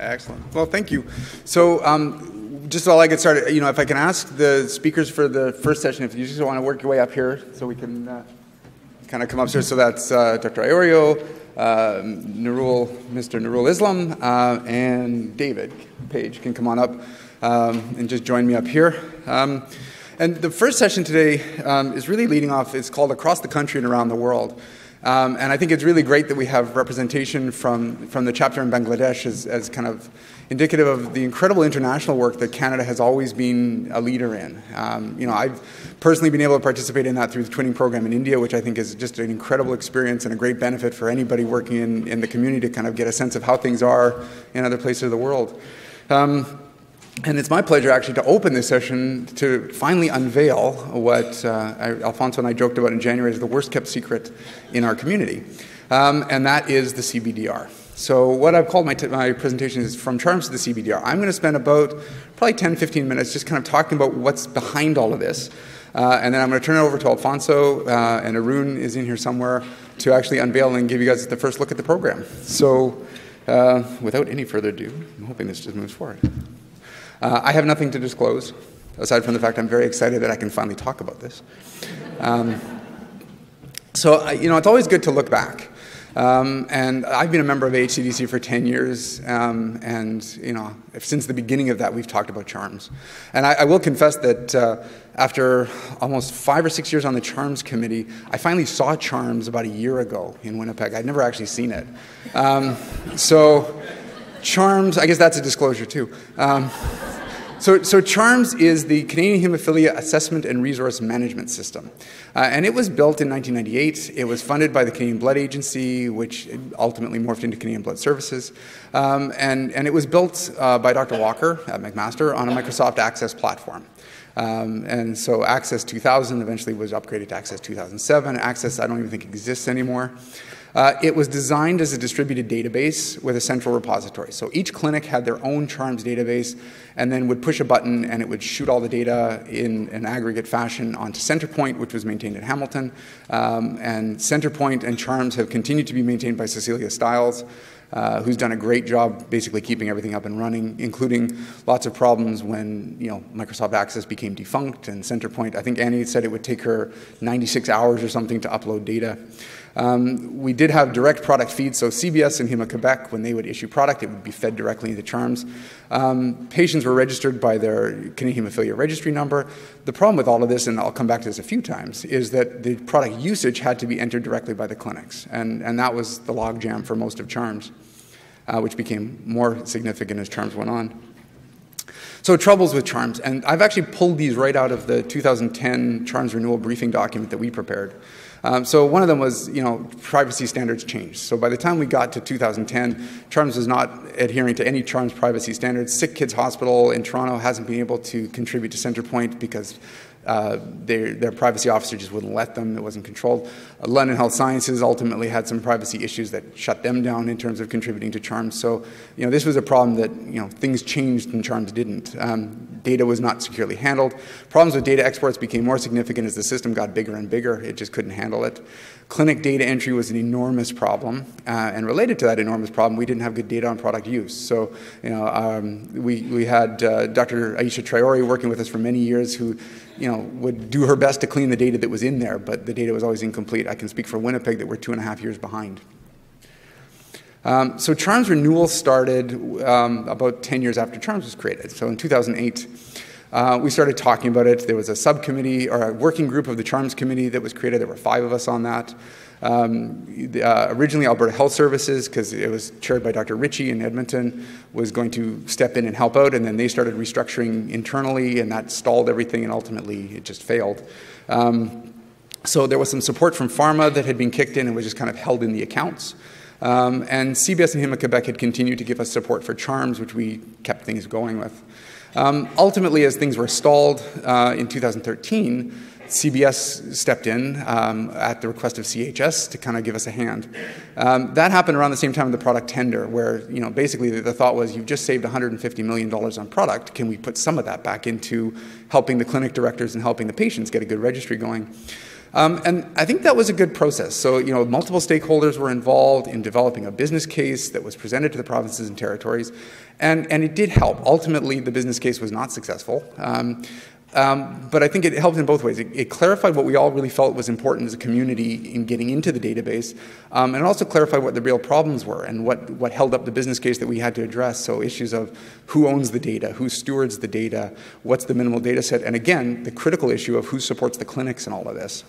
Excellent. Well, thank you. So just while I get started, if I can ask the speakers for the first session, if you just want to work your way up here so we can kind of come upstairs. So that's Dr. Iorio, Mr. Nurul Islam, and David Page can come on up and just join me up here. And the first session today is really leading off, it's called Across the Country and Around the World. And I think it's really great that we have representation from the chapter in Bangladesh as kind of indicative of the incredible international work that Canada has always been a leader in. I've personally been able to participate in that through the twinning program in India, which I think is just an incredible experience and a great benefit for anybody working in the community to kind of get a sense of how things are in other places of the world. And it's my pleasure actually to open this session to finally unveil what Alfonso and I joked about in January is the worst kept secret in our community, and that is the CBDR. So what I've called my presentation is From Charms to the CBDR. I'm going to spend about probably 10-15 minutes just kind of talking about what's behind all of this, and then I'm going to turn it over to Alfonso, and Arun is in here somewhere, to actually unveil and give you guys the first look at the program. So without any further ado, I'm hoping this just moves forward. I have nothing to disclose, aside from the fact I'm very excited that I can finally talk about this. So it's always good to look back. And I've been a member of AHCDC for 10 years, and since the beginning of that, we've talked about CHARMS. And I will confess that after almost 5 or 6 years on the CHARMS committee, I finally saw CHARMS about a year ago in Winnipeg. I'd never actually seen it. So CHARMS, I guess that's a disclosure too. So CHARMS is the Canadian Hemophilia Assessment and Resource Management System. And it was built in 1998. It was funded by the Canadian Blood Agency, which ultimately morphed into Canadian Blood Services. And it was built by Dr. Walker at McMaster on a Microsoft Access platform. And so Access 2000 eventually was upgraded to Access 2007. Access I don't even think exists anymore. It was designed as a distributed database with a central repository. So each clinic had their own CHARMS database and then would push a button and it would shoot all the data in an aggregate fashion onto Centrepoint, which was maintained at Hamilton. And Centrepoint and CHARMS have continued to be maintained by Cecilia Stiles, who's done a great job basically keeping everything up and running, including lots of problems when Microsoft Access became defunct and Centrepoint. I think Annie said it would take her 96 hours or something to upload data. We did have direct product feeds, so CBS and Hemo-Quebec, when they would issue product, it would be fed directly into CHARMS. Patients were registered by their Canadian Hemophilia Registry number. The problem with all of this, and I'll come back to this a few times, is that the product usage had to be entered directly by the clinics, and that was the logjam for most of CHARMS, which became more significant as CHARMS went on. So troubles with CHARMS, and I've actually pulled these right out of the 2010 CHARMS renewal briefing document that we prepared. So one of them was, privacy standards changed. So by the time we got to 2010, CHARMS was not adhering to any CHARMS privacy standards. Sick Kids Hospital in Toronto hasn't been able to contribute to Centrepoint because their privacy officer just wouldn't let them. It wasn't controlled. London Health Sciences ultimately had some privacy issues that shut them down in terms of contributing to CHARMS. So, this was a problem that, things changed and CHARMS didn't. Data was not securely handled. Problems with data exports became more significant as the system got bigger and bigger. It just couldn't handle it. Clinic data entry was an enormous problem, and related to that enormous problem, we didn't have good data on product use. So, we had Dr. Aisha Traore working with us for many years who, would do her best to clean the data that was in there, but the data was always incomplete. I can speak for Winnipeg that we're 2.5 years behind. So CHARMS renewal started about 10 years after CHARMS was created. So in 2008, we started talking about it. There was a subcommittee or a working group of the CHARMS committee that was created. There were 5 of us on that. Originally Alberta Health Services, because it was chaired by Dr. Ritchie in Edmonton, was going to step in and help out, and then they started restructuring internally, and that stalled everything, and ultimately it just failed. So there was some support from pharma that had been kicked in and was just kind of held in the accounts. And CBS and Hemo-Quebec had continued to give us support for CHARMS, which we kept things going with. Ultimately, as things were stalled in 2013, CBS stepped in at the request of CHS to kind of give us a hand. That happened around the same time of the product tender, where basically the thought was, you've just saved $150 million on product. Can we put some of that back into helping the clinic directors and helping the patients get a good registry going? And I think that was a good process. So, multiple stakeholders were involved in developing a business case that was presented to the provinces and territories, and it did help. Ultimately, the business case was not successful. But I think it helped in both ways. It clarified what we all really felt was important as a community in getting into the database, and it also clarified what the real problems were and what held up the business case that we had to address. So issues of who owns the data, who stewards the data, what's the minimal data set, and again, the critical issue of who supports the clinics and all of this.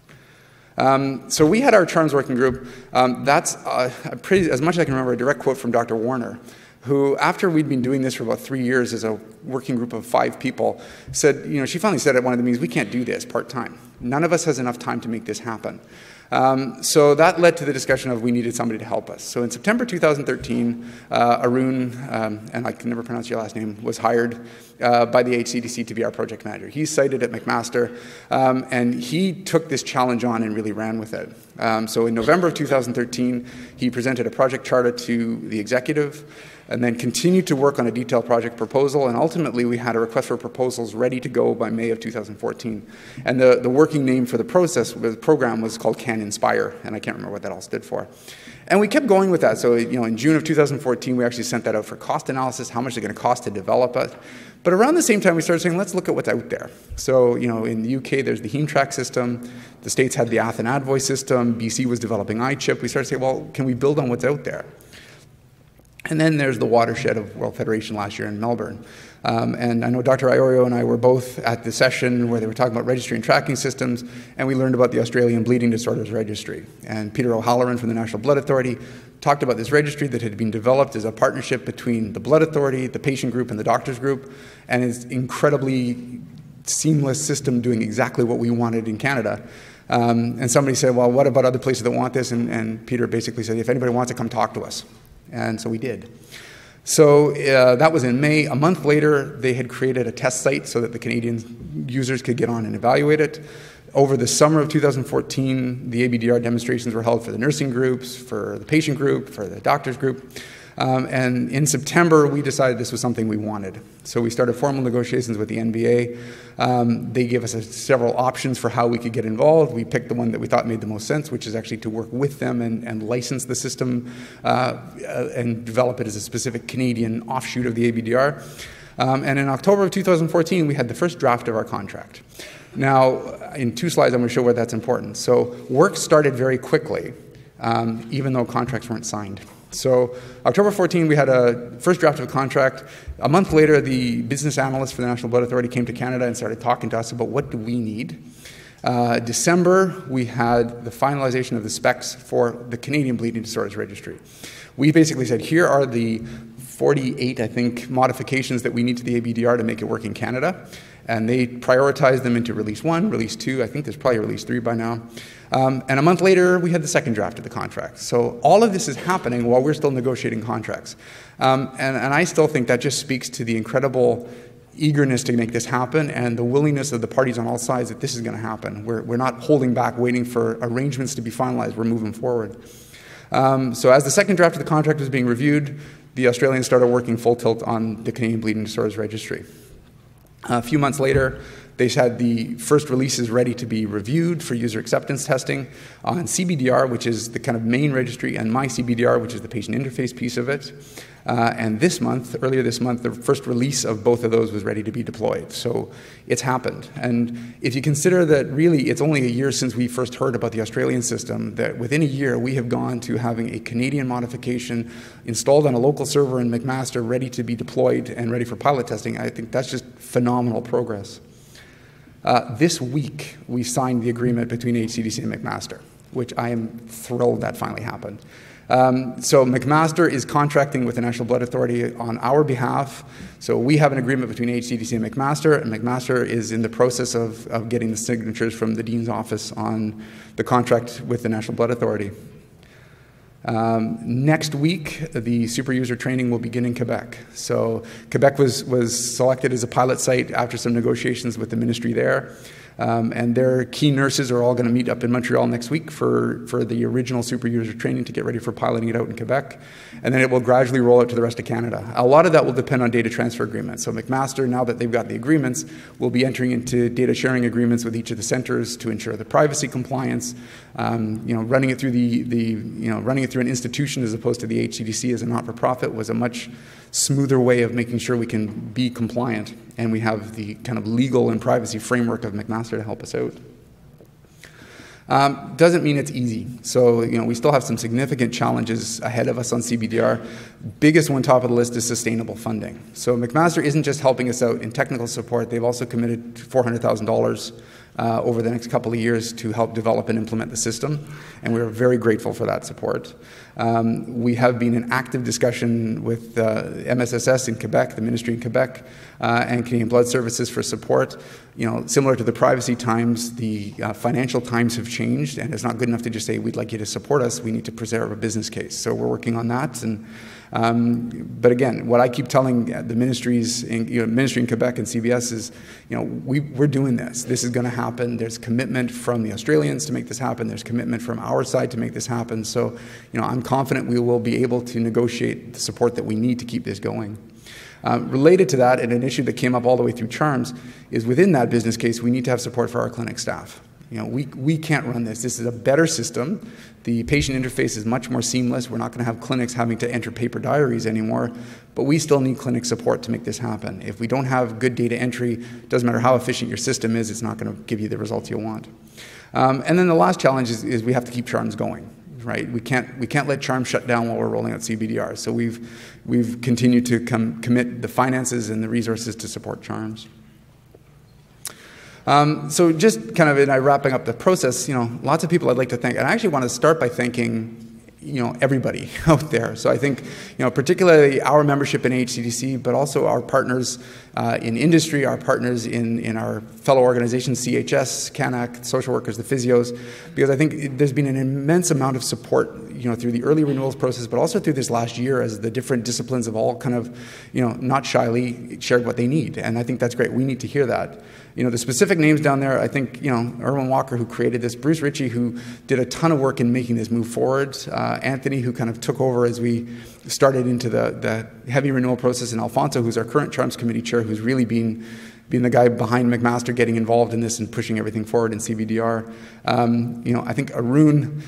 So we had our CHARMS working group. That's as much as I can remember, a direct quote from Dr. Warner, who, after we'd been doing this for about 3 years as a working group of 5 people, said, she finally said at one of the meetings, we can't do this part-time. None of us has enough time to make this happen. So that led to the discussion of we needed somebody to help us. So in September 2013, Arun, and I can never pronounce your last name, was hired by the HCDC to be our project manager. He's cited at McMaster, and he took this challenge on and really ran with it. So in November of 2013, he presented a project charter to the executive, and then continued to work on a detailed project proposal, and ultimately we had a request for proposals ready to go by May of 2014. And the working name for the program was called CAN Inspire, and I can't remember what that all stood for. And we kept going with that. So, in June of 2014, we actually sent that out for cost analysis, how much it's going to cost to develop it. But around the same time, we started saying, let's look at what's out there. So, in the UK, there's the HemeTrack system. The States had the Athen Advoice system. BC was developing iChip. We started saying, well, can we build on what's out there? And then there's the watershed of World Federation last year in Melbourne. And I know Dr. Iorio and I were both at the session where they were talking about registry and tracking systems, and we learned about the Australian Bleeding Disorders Registry. And Peter O'Halloran from the National Blood Authority talked about this registry that had been developed as a partnership between the Blood Authority, the patient group, and the doctors group, and is incredibly seamless system doing exactly what we wanted in Canada. And somebody said, well, what about other places that want this? And Peter basically said, if anybody wants it, come talk to us. And so we did. So that was in May. A month later, they had created a test site so that the Canadian users could get on and evaluate it. Over the summer of 2014, the ABDR demonstrations were held for the nursing groups, for the patient group, for the doctors group. And in September, we decided this was something we wanted. So we started formal negotiations with the NBA. They gave us several options for how we could get involved. We picked the one that we thought made the most sense, which is actually to work with them and license the system and develop it as a specific Canadian offshoot of the ABDR. And in October of 2014, we had the first draft of our contract. Now, in 2 slides, I'm going to show where that's important. So work started very quickly, even though contracts weren't signed. So October 14, we had a first draft of a contract. A month later, the business analyst for the National Blood Authority came to Canada and started talking to us about what do we need. December, we had the finalization of the specs for the Canadian Bleeding Disorders Registry. We basically said, here are the 48, I think, modifications that we need to the ABDR to make it work in Canada. And they prioritized them into Release 1, Release 2. I think there's probably Release 3 by now. And a month later, we had the second draft of the contract. So all of this is happening while we're still negotiating contracts. And I still think that just speaks to the incredible eagerness to make this happen and the willingness of the parties on all sides that this is going to happen. We're not holding back, waiting for arrangements to be finalized. We're moving forward. So as the second draft of the contract was being reviewed, the Australians started working full tilt on the Canadian Bleeding Disorders Registry. A few months later, they had the first releases ready to be reviewed for user acceptance testing on CBDR, which is the kind of main registry, and MyCBDR, which is the patient interface piece of it. And earlier this month, the first release of both of those was ready to be deployed. So it's happened. And if you consider that really it's only a year since we first heard about the Australian system, that within a year we have gone to having a Canadian modification installed on a local server in McMaster ready to be deployed and ready for pilot testing, I think that's just phenomenal progress. This week, we signed the agreement between HCDC and McMaster, which I am thrilled that finally happened. So McMaster is contracting with the National Blood Authority on our behalf. So we have an agreement between HCDC and McMaster is in the process of getting the signatures from the Dean's office on the contract with the National Blood Authority. Next week, the super user training will begin in Quebec. So Quebec was selected as a pilot site after some negotiations with the ministry there. And their key nurses are all going to meet up in Montreal next week for the original super user training to get ready for piloting it out in Quebec. And then it will gradually roll out to the rest of Canada. A lot of that will depend on data transfer agreements. So McMaster, now that they've got the agreements, will be entering into data sharing agreements with each of the centers to ensure the privacy compliance. Running it through running it through an institution as opposed to the HCDC as a not-for-profit was a much smoother way of making sure we can be compliant, and we have the kind of legal and privacy framework of McMaster to help us out. Doesn't mean it's easy. So, we still have some significant challenges ahead of us on CBDR. Biggest one top of the list is sustainable funding. So McMaster isn't just helping us out in technical support. They've also committed $400,000 over the next couple of years to help develop and implement the system, and we're very grateful for that support. We have been in active discussion with MSSS in Quebec, the Ministry in Quebec, and Canadian Blood Services for support. Similar to the privacy times, the financial times have changed, and it's not good enough to just say, we'd like you to support us. We need to preserve a business case. So we're working on that. But again, what I keep telling the ministries, Ministry in Quebec and CBS is, we're doing this. This is going to happen. There's commitment from the Australians to make this happen. There's commitment from our side to make this happen. So, I'm confident we will be able to negotiate the support that we need to keep this going. Related to that, and an issue that came up all the way through CHARMS, is within that business case, we need to have support for our clinic staff. We can't run this. This is a better system. The patient interface is much more seamless. We're not going to have clinics having to enter paper diaries anymore, but we still need clinic support to make this happen. If we don't have good data entry, it doesn't matter how efficient your system is, it's not going to give you the results you want. And then the last challenge is we have to keep CHARMS going. Right? We can't let CHARMS shut down while we're rolling out CBDR. So we've continued to commit the finances and the resources to support CHARMS. So just kind of in wrapping up the process, lots of people I'd like to thank, and I actually want to start by thanking everybody out there. So I think, particularly our membership in HCDC, but also our partners in industry, our partners in our fellow organizations, CHS, CANAC, social workers, the physios, because I think there's been an immense amount of support, through the early renewals process, but also through this last year as the different disciplines have all kind of, not shyly shared what they need. And I think that's great. We need to hear that. The specific names down there, I think, Erwin Walker, who created this, Bruce Ritchie, who did a ton of work in making this move forward, Anthony, who kind of took over as we started into the heavy renewal process, and Alfonso, who's our current CHARMS committee chair, who's really been the guy behind McMaster getting involved in this and pushing everything forward in CBDR. I think Arun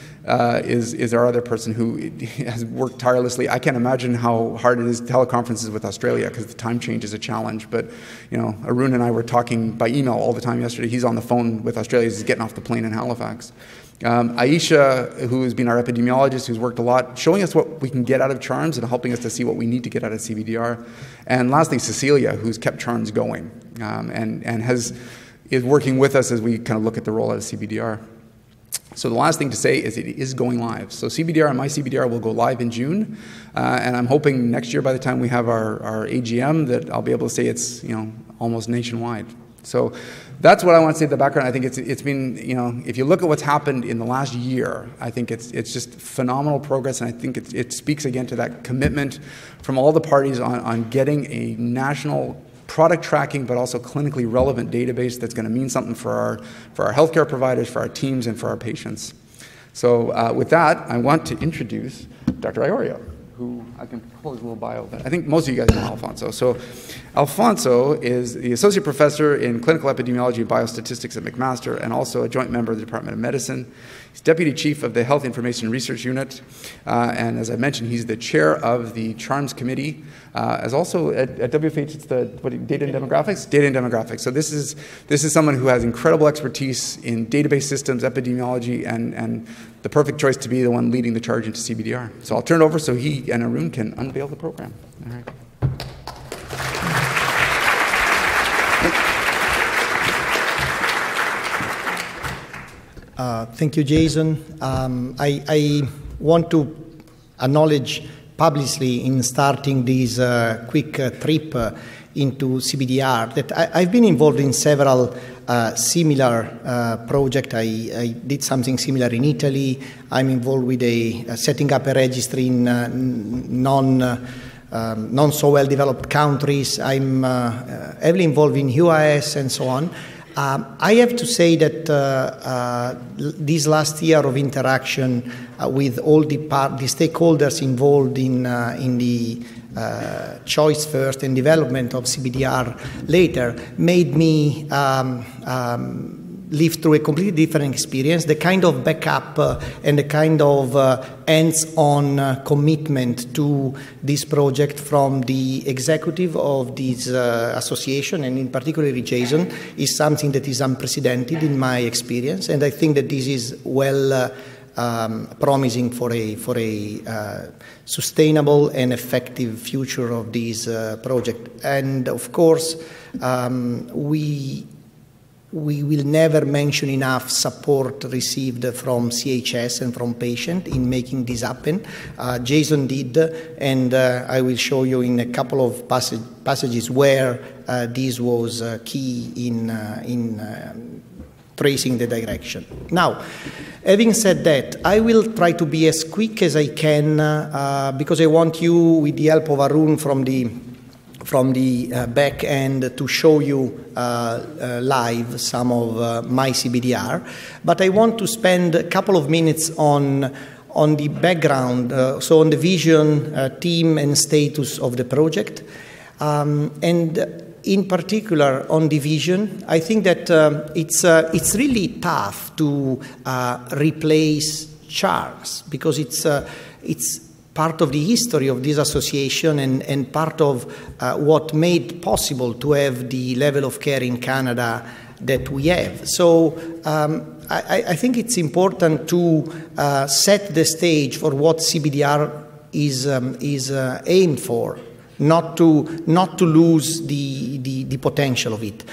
is our other person who has worked tirelessly. I can't imagine how hard it is teleconferences with Australia because the time change is a challenge. But Arun and I were talking by email all the time yesterday. He's on the phone with Australia. He's getting off the plane in Halifax. Aisha, who has been our epidemiologist, who's worked a lot, showing us what we can get out of CHARMS and helping us to see what we need to get out of CBDR. And lastly, Cecilia, who's kept CHARMS going and is working with us as we kind of look at the rollout of CBDR. So the last thing to say is it is going live. So CBDR and MyCBDR will go live in June, and I'm hoping next year by the time we have our AGM that I'll be able to say it's almost nationwide. So that's what I want to say in the background. I think it's been, if you look at what's happened in the last year, I think it's just phenomenal progress, and I think it speaks again to that commitment from all the parties on getting a national product tracking, but also clinically relevant database that's going to mean something for our healthcare providers, for our teams, and for our patients. So with that, I want to introduce Dr. Iorio, who I can pull his little bio, but I think most of you guys know Alfonso. So Alfonso is the Associate Professor in Clinical Epidemiology and Biostatistics at McMaster and also a joint member of the Department of Medicine. He's Deputy Chief of the Health Information Research Unit, and as I mentioned, he's the chair of the CHARMS Committee, as also at WFH, it's the Data and Demographics? Data and Demographics. So this is someone who has incredible expertise in database systems, epidemiology, and the perfect choice to be the one leading the charge into CBDR. So I'll turn it over so he and Arun can unveil the program. All right. Thank you, Jason. I want to acknowledge publicly in starting this quick trip into CBDR that I've been involved in several similar projects. I did something similar in Italy. I'm involved with setting up a registry in non so well developed countries. I'm heavily involved in UIS and so on. I have to say that this last year of interaction with all the stakeholders involved in the choice first and development of CBDR later made me live through a completely different experience. The kind of backup and the kind of hands-on commitment to this project from the executive of this association, and in particular Jason, is something that is unprecedented in my experience, and I think that this is well promising for a sustainable and effective future of this project. And of course, we will never mention enough support received from CHS and from patients in making this happen. Jason did, and I will show you in a couple of passages where this was key in tracing the direction. Now, having said that, I will try to be as quick as I can because I want you, with the help of Arun from the back end, to show you live some of my CBDR. But I want to spend a couple of minutes on the background, so on the vision, team, and status of the project. And in particular, on the vision, I think that it's really tough to replace CHARMS because it's part of the history of this association and part of what made possible to have the level of care in Canada that we have. So I think it's important to set the stage for what CBDR is aimed for, not to lose the potential of it.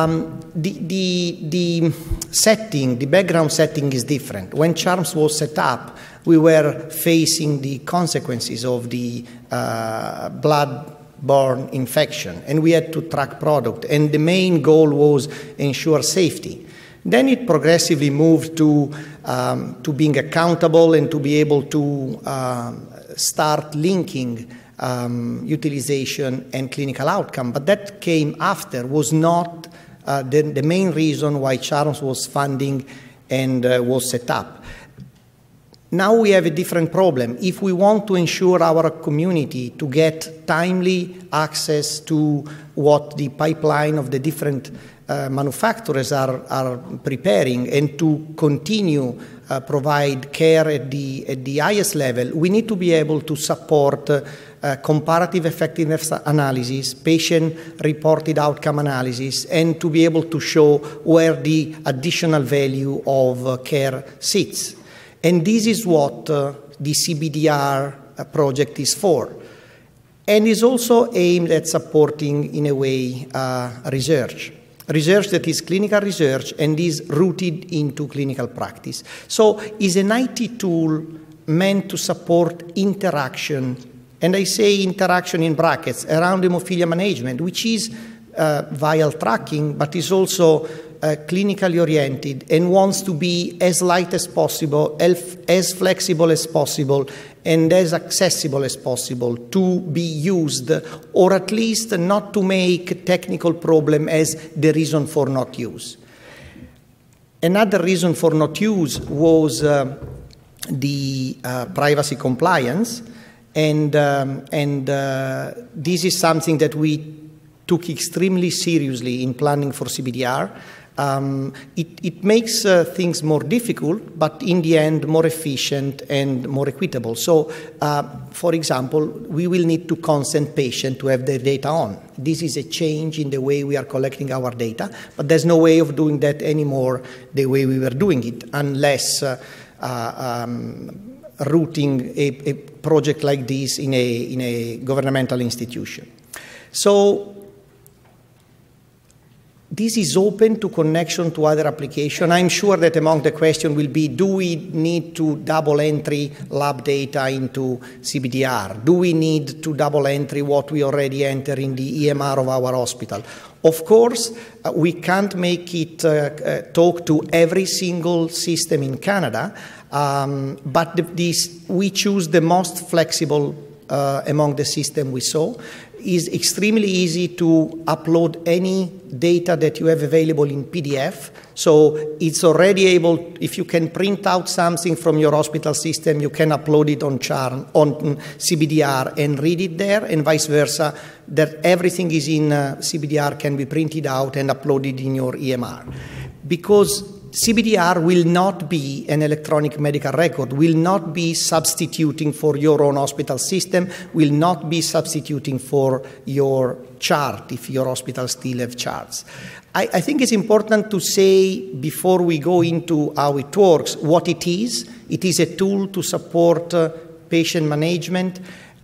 The setting, the background setting is different. When CHARMS was set up, we were facing the consequences of the blood-borne infection, and we had to track product, and the main goal was ensure safety. Then it progressively moved to being accountable and to be able to start linking utilization and clinical outcome. But that came after, was not the main reason why CHARMS was funding and was set up. Now we have a different problem. If we want to ensure our community to get timely access to what the pipeline of the different manufacturers are preparing and to continue provide care at the highest level, we need to be able to support comparative effectiveness analysis, patient-reported outcome analysis, and to be able to show where the additional value of care sits. And this is what the CBDR project is for. And is also aimed at supporting, in a way, research that is clinical research and is rooted into clinical practice. So it's an IT tool meant to support interaction, and I say interaction in brackets, around hemophilia management, which is vial tracking, but is also clinically oriented and wants to be as light as possible, as flexible as possible, and as accessible as possible to be used, or at least not to make technical problem as the reason for not use. Another reason for not use was the privacy compliance, and this is something that we took extremely seriously in planning for CBDR. It makes things more difficult, but in the end more efficient and more equitable. So, for example, we will need to consent patient to have their data on. This is a change in the way we are collecting our data, but there's no way of doing that anymore the way we were doing it, unless routing a project like this in a governmental institution. So, this is open to connection to other applications. I'm sure that among the questions will be, do we need to double entry lab data into CBDR? Do we need to double entry what we already enter in the EMR of our hospital? Of course, we can't make it talk to every single system in Canada, but we choose the most flexible among the system we saw. is extremely easy to upload any data that you have available in PDF. So it's already able, if you can print out something from your hospital system, you can upload it on CBDR and read it there, and vice versa, that everything is in CBDR can be printed out and uploaded in your EMR. Because CBDR will not be an electronic medical record, will not be substituting for your own hospital system, will not be substituting for your chart if your hospital still have charts. I think it's important to say, before we go into how it works, what it is. It is a tool to support patient management,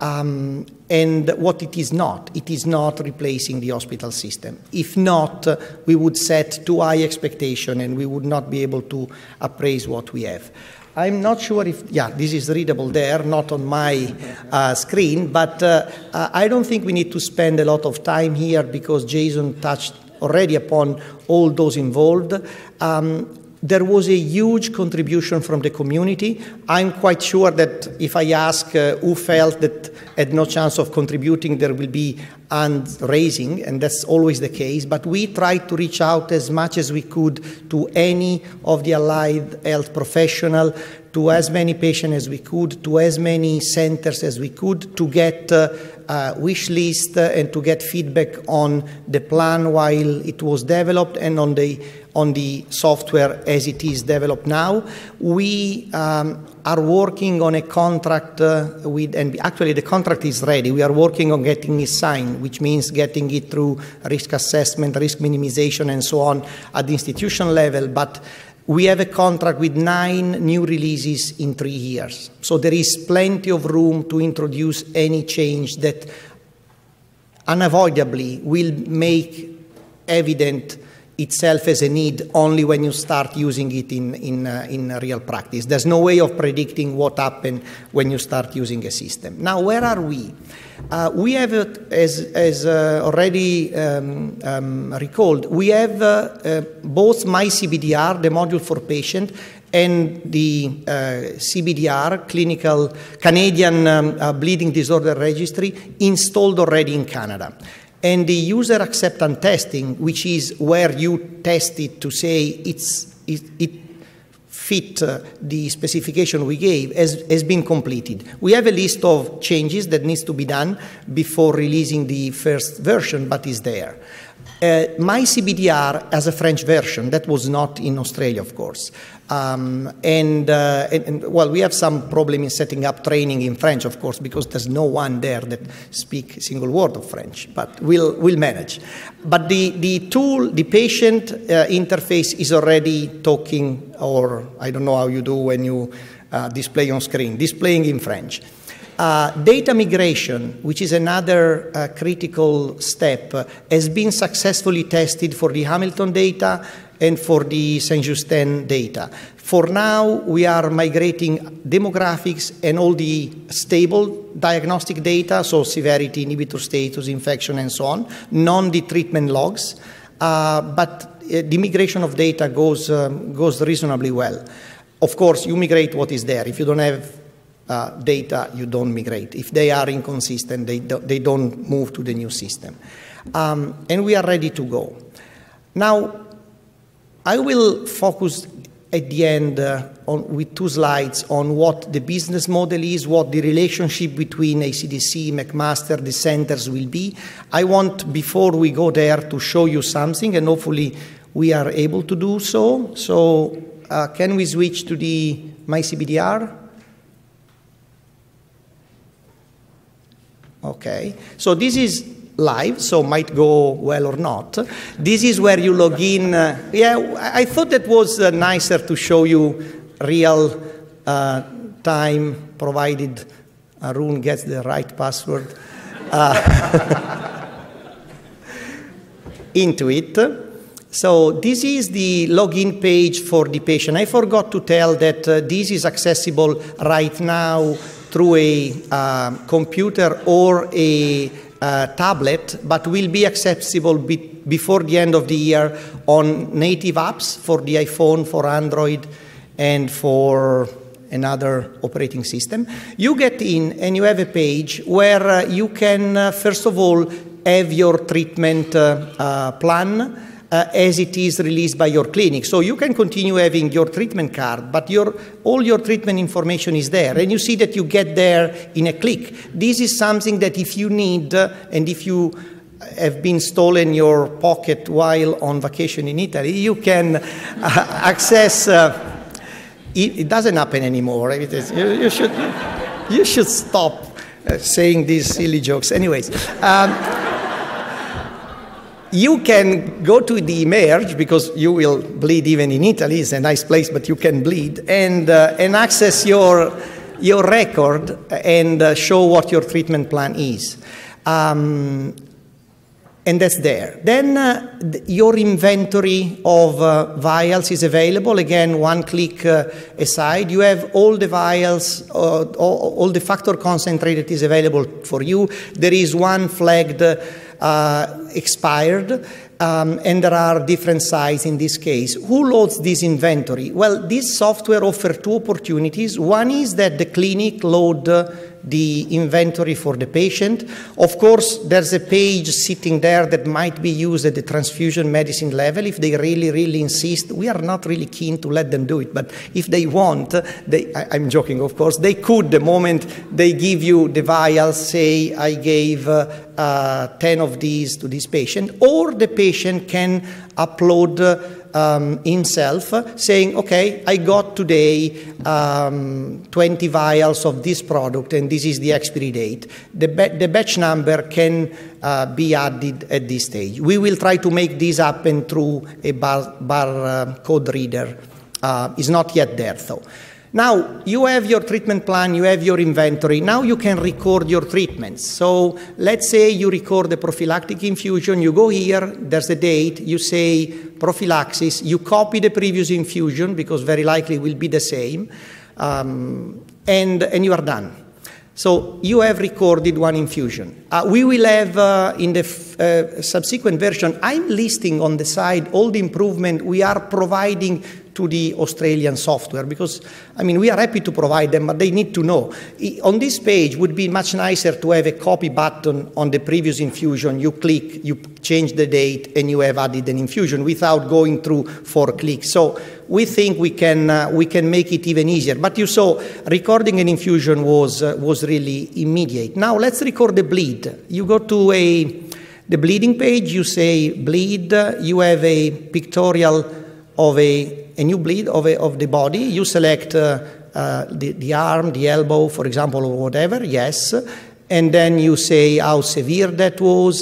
and what it is not. It is not replacing the hospital system. If not, we would set too high expectation and we would not be able to appraise what we have. I'm not sure if, this is readable there, not on my screen, but I don't think we need to spend a lot of time here because Jason touched already upon all those involved. There was a huge contribution from the community. I'm quite sure that if I ask who felt that had no chance of contributing, there will be hand raising, and that's always the case. But we tried to reach out as much as we could to any of the allied health professional, to as many patients as we could, to as many centers as we could, to get wish list and to get feedback on the plan while it was developed and on the software as it is developed now. We are working on a contract and actually the contract is ready. We are working on getting it signed, which means getting it through risk assessment, risk minimization, and so on at the institution level. But we have a contract with 9 new releases in 3 years. So there is plenty of room to introduce any change that unavoidably will make evident itself as a need only when you start using it in real practice. There's no way of predicting what happens when you start using a system. Now, where are we? We have, as already recalled, we have both MyCBDR, the module for patient, and the CBDR, Clinical Canadian Bleeding Disorder Registry, installed already in Canada. And the user acceptance testing, which is where you test it to say it fit the specification we gave, has been completed. We have a list of changes that needs to be done before releasing the first version, but is there. MyCBDR has a French version that was not in Australia, of course. Well, we have some problem in setting up training in French, of course, because there's no one there that speaks a single word of French, but we'll manage. But the tool, the patient interface is already talking, or I don't know how you do when you display on screen, displaying in French. Data migration, which is another critical step, has been successfully tested for the Hamilton data and for the Saint-Just data. For now, we are migrating demographics and all the stable diagnostic data, so severity, inhibitor status, infection, and so on, the treatment logs. But the migration of data goes reasonably well. Of course, you migrate what is there. If you don't have data, you don't migrate. If they are inconsistent, they don't move to the new system. And we are ready to go. Now, I will focus at the end with 2 slides on what the business model is, what the relationship between ACDC, McMaster, the centers will be. I want, before we go there, to show you something, and hopefully we are able to do so. So can we switch to the MyCBDR? Okay, so this is live, so might go well or not. This is where you log in. I thought that was nicer to show you real time, provided Arun gets the right password into it. So this is the login page for the patient. I forgot to tell that this is accessible right now through a computer or a tablet, but will be accessible before the end of the year on native apps for the iPhone, for Android, and for another operating system. You get in and you have a page where you can, first of all, have your treatment plan as it is released by your clinic. So you can continue having your treatment card, but all your treatment information is there. And you see that you get there in a click. This is something that if you need, and if you have been stolen your pocket while on vacation in Italy, you can access. It doesn't happen anymore. You should stop saying these silly jokes. Anyways. You can go to the Emerge, because you will bleed even in Italy. It's a nice place, but you can bleed, and access your record and show what your treatment plan is. And that's there. Then your inventory of vials is available. Again, one click aside. You have all the vials, all the factor concentrate that is available for you. There is one flagged expired, and there are different sizes in this case. Who loads this inventory? Well, this software offers two opportunities. One is that the clinic load the inventory for the patient. Of course, there's a page sitting there that might be used at the transfusion medicine level if they really, really insist. We are not really keen to let them do it, but if they want, I'm joking, of course, they could, the moment they give you the vials, say, I gave 10 of these to this patient, or the patient can upload himself, saying, okay, I got today 20 vials of this product, and this is the expiry date. The batch number can be added at this stage. We will try to make this happen through a barcode reader. It's not yet there, though. Now, you have your treatment plan, you have your inventory. Now you can record your treatments. So let's say you record the prophylactic infusion. You go here, there's a date, you say prophylaxis, you copy the previous infusion, because very likely it will be the same, and you are done. So you have recorded one infusion. We will have, in the subsequent version, I'm listing on the side all the improvement we are providing to the Australian software, because, I mean, we are happy to provide them, but they need to know. On this page, would be much nicer to have a copy button on the previous infusion. You click, you change the date, and you have added an infusion without going through 4 clicks. So we think we can make it even easier. But you saw, recording an infusion was really immediate. Now let's record the bleed. You go to the bleeding page, you say bleed, you have a pictorial of a new bleed of the body. You select the arm, the elbow, for example, or whatever, yes. And then you say how severe that was,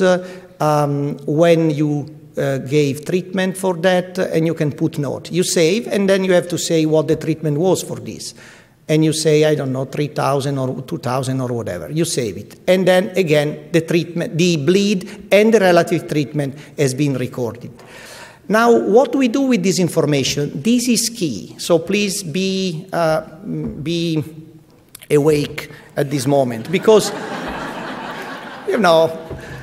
when you gave treatment for that, and you can put note. You save, and then you have to say what the treatment was for this. And you say, I don't know, 3,000 or 2,000 or whatever. You save it. And then, again, the treatment, the bleed and the relative treatment has been recorded. Now, what we do with this information, this is key. So please be awake at this moment, because, you know,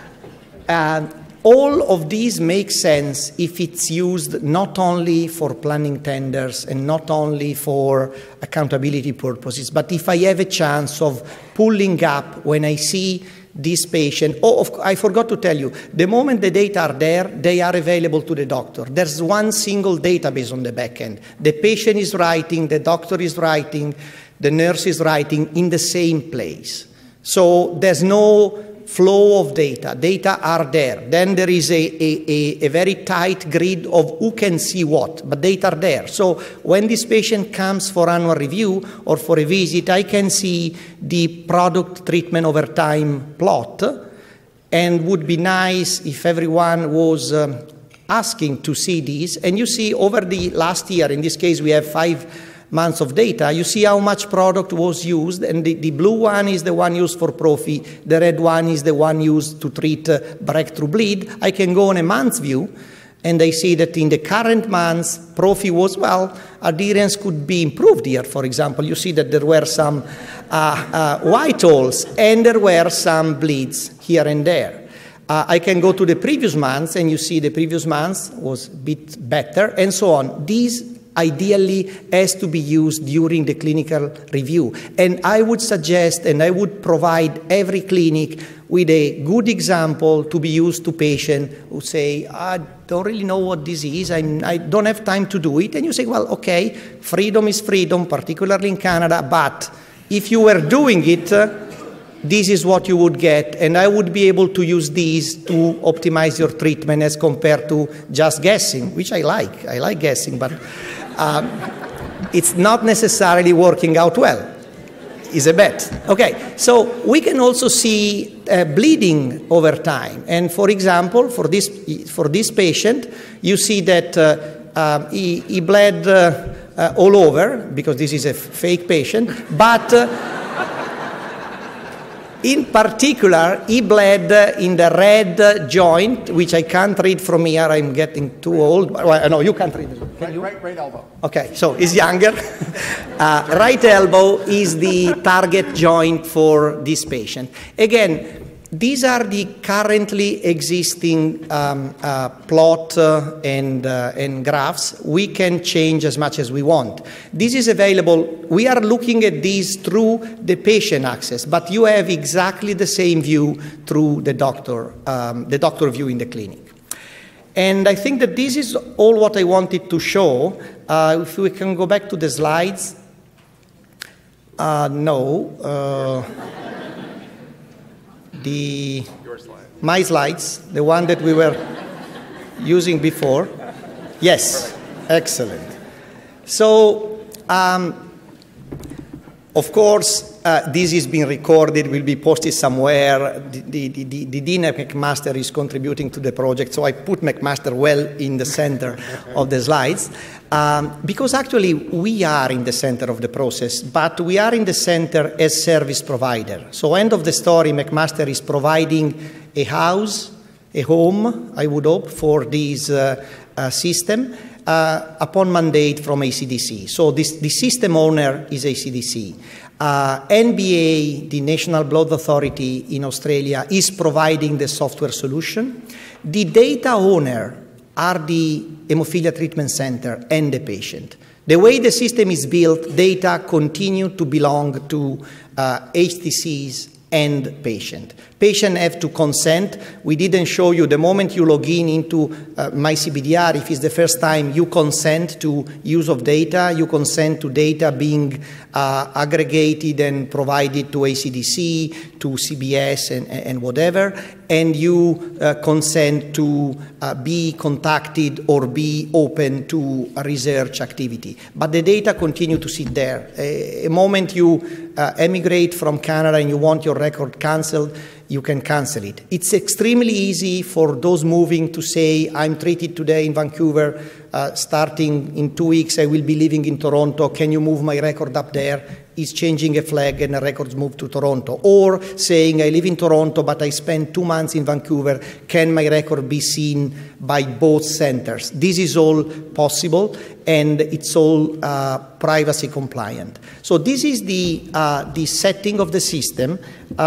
all of these make sense if it's used not only for planning tenders and not only for accountability purposes, but if I have a chance of pulling up when I see this patient. I forgot to tell you, the moment the data are there, they are available to the doctor. There's one single database on the back end. The patient is writing, the doctor is writing, the nurse is writing in the same place. So there's no flow of data. Data are there. Then there is a very tight grid of who can see what, but data are there. So when this patient comes for annual review or for a visit, I can see the product treatment over time plot, and would be nice if everyone was asking to see this. And you see over the last year, in this case we have 5 months of data, you see how much product was used, and the blue one is the one used for prophy, the red one is the one used to treat breakthrough bleed. I can go on a month's view, and I see that in the current months, prophy was, well, adherence could be improved here. For example, you see that there were some white holes, and there were some bleeds here and there. I can go to the previous months, and you see the previous months was a bit better, and so on. These ideally has to be used during the clinical review. And I would suggest, and I would provide every clinic with a good example to be used to patients who say, I don't really know what this is, I don't have time to do it. And you say, well, okay, freedom is freedom, particularly in Canada, but if you were doing it, this is what you would get, and I would be able to use these to optimize your treatment as compared to just guessing, which I like. I like guessing, but it's not necessarily working out well. Is a bet. Okay, so we can also see bleeding over time, and for example, for this patient, you see that he bled all over because this is a fake patient, but. In particular, he bled in the red joint, which I can't read from here. I'm getting too old. Well, no, you can't read it. Can you? Right elbow. Okay, so he's younger. Right elbow is the target joint for this patient. Again, these are the currently existing plot and graphs. We can change as much as we want. This is available. We are looking at these through the patient access, but you have exactly the same view through the doctor view in the clinic. And I think that this is all what I wanted to show. If we can go back to the slides. My slides, the one that we were using before. Yes, excellent. So, of course, this is being recorded, will be posted somewhere. The Dean at McMaster is contributing to the project, so I put McMaster well in the center of the slides. Because actually we are in the center of the process, but we are in the center as service provider. So end of the story, McMaster is providing a house, a home, I would hope, for this system upon mandate from ACDC. So the system owner is ACDC. NBA, the National Blood Authority in Australia, is providing the software solution. The data owner are the Hemophilia Treatment Center and the patient. The way the system is built, data continue to belong to HTCs and patient. Patient have to consent. We didn't show you the moment you log into MyCBDR, if it's the first time, you consent to use of data, you consent to data being aggregated and provided to ACDC, to CBS and whatever, and you consent to be contacted or be open to a research activity. But the data continue to sit there. A moment you emigrate from Canada and you want your record cancelled, you can cancel it. It's extremely easy for those moving to say, I'm treated today in Vancouver, starting in 2 weeks I will be living in Toronto, can you move my record up there? It's changing a flag and the records move to Toronto. Or saying, I live in Toronto but I spent 2 months in Vancouver, can my record be seen by both centers? This is all possible and it's all privacy compliant. So this is the setting of the system.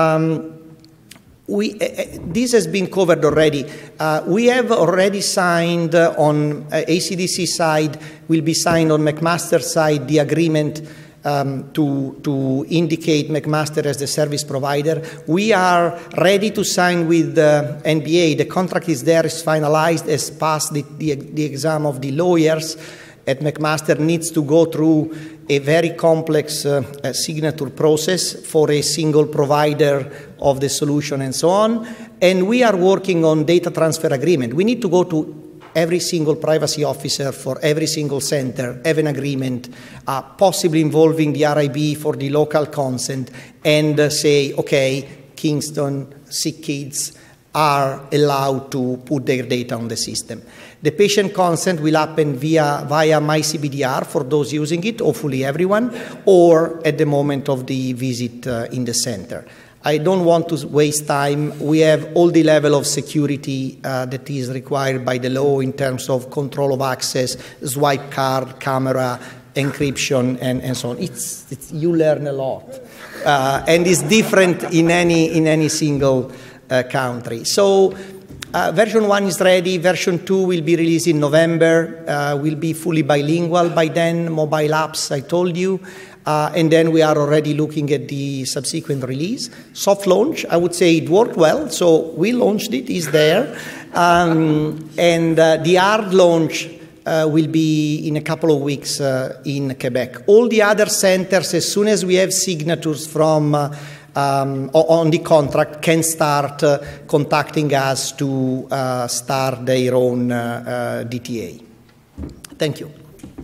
This has been covered already. We have already signed on ACDC side, will be signed on McMaster side, the agreement to indicate McMaster as the service provider. We are ready to sign with NBA. The contract is there, is finalized, has passed the exam of the lawyers at McMaster, needs to go through a very complex signature process for a single provider of the solution and so on. And we are working on data transfer agreement. We need to go to every single privacy officer for every single center, have an agreement, possibly involving the RIB for the local consent, and say, okay, Kingston, Sick Kids are allowed to put their data on the system. The patient consent will happen via MyCBDR for those using it, hopefully everyone, or at the moment of the visit in the center. I don't want to waste time. We have all the level of security that is required by the law in terms of control of access, swipe card, camera, encryption, and so on. You learn a lot. And it's different in any single country. So Version 1 is ready. Version 2 will be released in November. Will be fully bilingual by then, mobile apps, I told you. And then we are already looking at the subsequent release. Soft launch, I would say it worked well, so we launched it, it's there. And the hard launch will be in a couple of weeks in Quebec. All the other centers, as soon as we have signatures from on the contract, can start contacting us to start their own DTA. Thank you.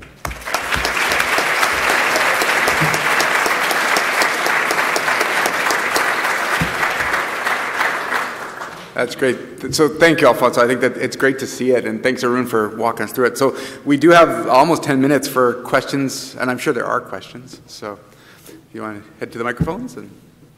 That's great. So thank you, Alfonso. I think that it's great to see it, and thanks, Arun, for walking us through it. So we do have almost 10 minutes for questions, and I'm sure there are questions. So if you want to head to the microphones. And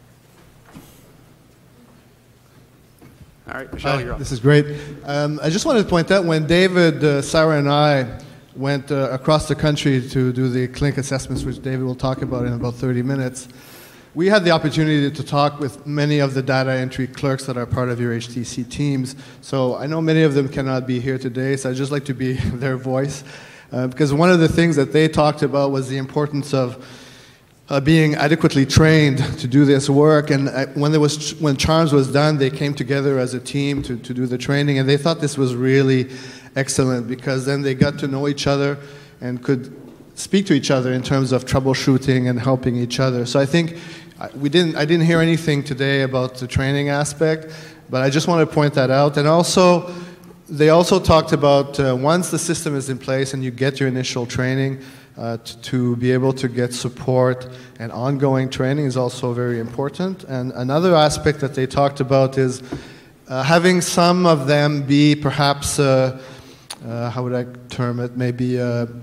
all right, Michelle, you're on. This is great. I just wanted to point out, when David, Sarah, and I went across the country to do the clinic assessments, which David will talk about in about 30 minutes, we had the opportunity to talk with many of the data entry clerks that are part of your HTC teams. So I know many of them cannot be here today, so I'd just like to be their voice. Because one of the things that they talked about was the importance of being adequately trained to do this work. And when CHARMS was done, they came together as a team to do the training, and they thought this was really excellent, because then they got to know each other and could speak to each other in terms of troubleshooting and helping each other. So I think I didn't hear anything today about the training aspect, but I just want to point that out. And also, they also talked about once the system is in place and you get your initial training, to be able to get support and ongoing training is also very important. And another aspect that they talked about is having some of them be perhaps, how would I term it, maybe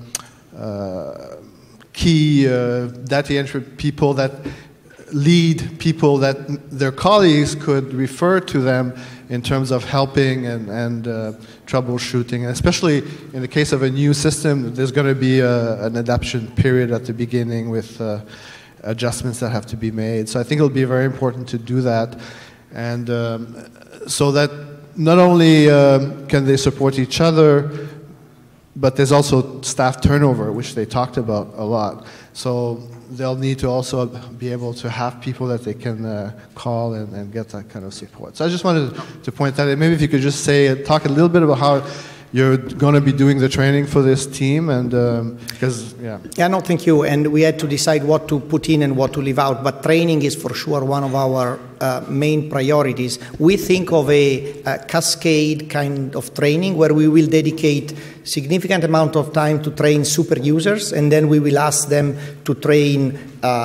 key data entry people that lead people that their colleagues could refer to them in terms of helping and troubleshooting. And especially in the case of a new system, there's going to be an adaptation period at the beginning with adjustments that have to be made. So I think it'll be very important to do that. And so that not only can they support each other, but there's also staff turnover, which they talked about a lot. So they'll need to also be able to have people that they can call and get that kind of support. So I just wanted to point that out. Maybe if you could just talk a little bit about how you're going to be doing the training for this team, and because, yeah. Yeah, no, thank you. And we had to decide what to put in and what to leave out. But training is for sure one of our main priorities. We think of a cascade kind of training where we will dedicate significant amount of time to train super users, and then we will ask them to train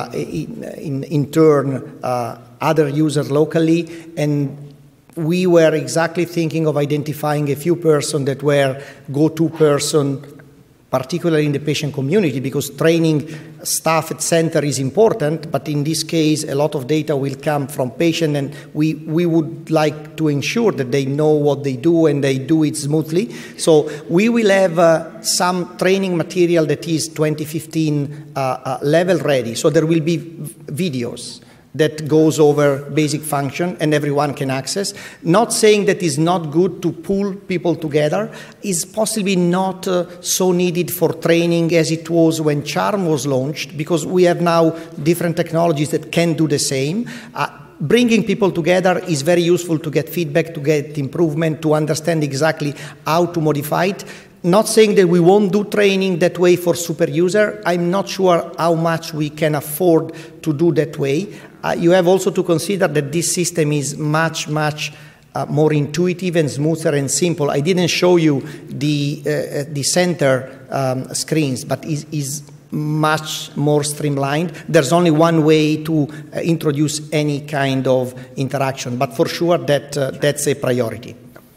in turn other users locally. And we were exactly thinking of identifying a few persons that were go-to person, particularly in the patient community, because training staff at center is important, but in this case, a lot of data will come from patient, and we would like to ensure that they know what they do and they do it smoothly. So we will have some training material that is 2015 level ready. So there will be videos that goes over basic function and everyone can access. Not saying that it's not good to pull people together, is possibly not so needed for training as it was when CHARM was launched, because we have now different technologies that can do the same. Bringing people together is very useful to get feedback, to get improvement, to understand exactly how to modify it. Not saying that we won't do training that way for super user. I'm not sure how much we can afford to do that way. You have also to consider that this system is much more intuitive and smoother and simple. I didn't show you the center screens, but is much more streamlined. There's only one way to introduce any kind of interaction, but for sure that's a priority.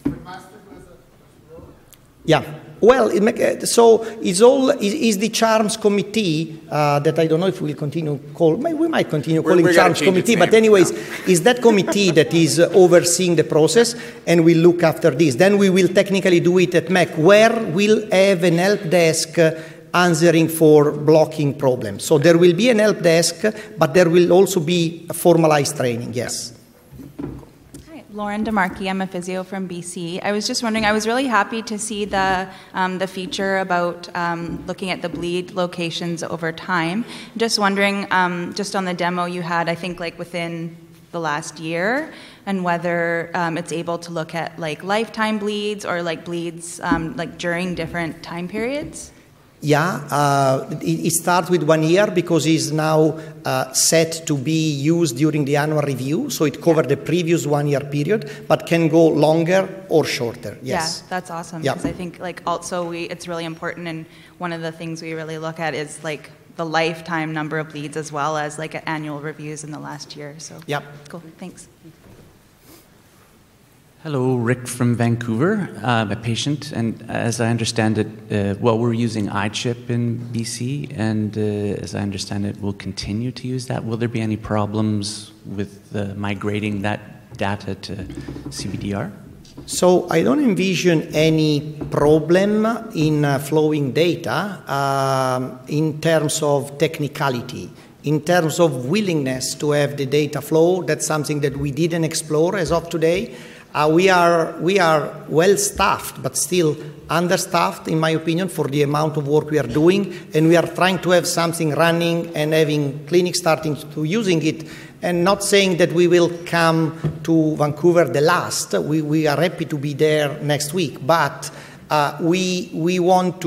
Yeah. Well, so it's the CHARMS committee that I don't know if we'll continue we might continue calling CHARMS committee, but anyways, is that committee that is overseeing the process, and we look after this. Then we will technically do it at MEC, where we'll have an help desk answering for blocking problems. So there will be an help desk, but there will also be a formalized training, yes. Lauren DeMarchi, I'm a physio from BC. I was just wondering, I was really happy to see the feature about looking at the bleed locations over time. Just wondering, just on the demo you had, I think like within the last year, and whether it's able to look at like lifetime bleeds or like bleeds like during different time periods. Yeah, it starts with 1 year because it's now set to be used during the annual review, so it covered the previous 1 year period, but can go longer or shorter. Yes. Yeah, that's awesome. Because I think like also it's really important, and one of the things we really look at is like the lifetime number of bleeds as well as like annual reviews in the last year. So cool. Thanks. Hello, Rick from Vancouver. I'm a patient, and as I understand it, we're using iChip in BC, and as I understand it, we'll continue to use that. Will there be any problems with migrating that data to CBDR? So I don't envision any problem in flowing data in terms of technicality. In terms of willingness to have the data flow, that's something that we didn't explore as of today. We are well staffed, but still understaffed, in my opinion, for the amount of work we are doing. And we are trying to have something running and having clinics starting to using it. And not saying that we will come to Vancouver the last. We are happy to be there next week, but we want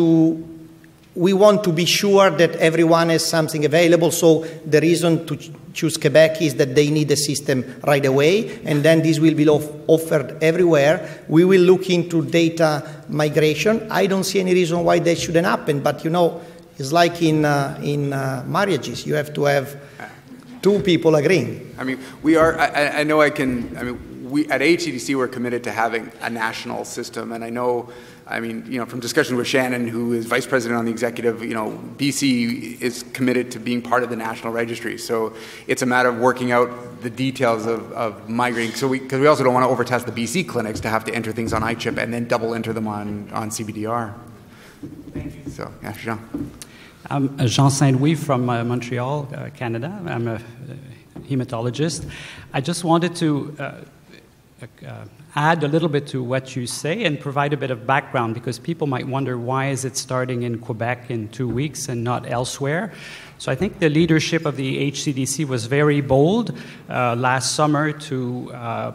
to be sure that everyone has something available. So the reason to choose Quebec is that they need a system right away, and then this will be offered everywhere. We will look into data migration. I don't see any reason why that shouldn't happen, but you know, it's like in marriages. You have to have two people agreeing. I mean, we are, I know I can, I mean, we at HCDC we're committed to having a national system, and I know, I mean, you know, from discussion with Shannon, who is vice president on the executive, you know, BC is committed to being part of the national registry. So it's a matter of working out the details of migrating. So because we also don't want to overtask the BC clinics to have to enter things on iChip and then double enter them on CBDR. Thank you. So, yeah, Jean. I'm Jean Saint-Louis from Montreal, Canada. I'm a hematologist. I just wanted to add a little bit to what you say and provide a bit of background, because people might wonder, why is it starting in Quebec in 2 weeks and not elsewhere? So I think the leadership of the HCDC was very bold last summer to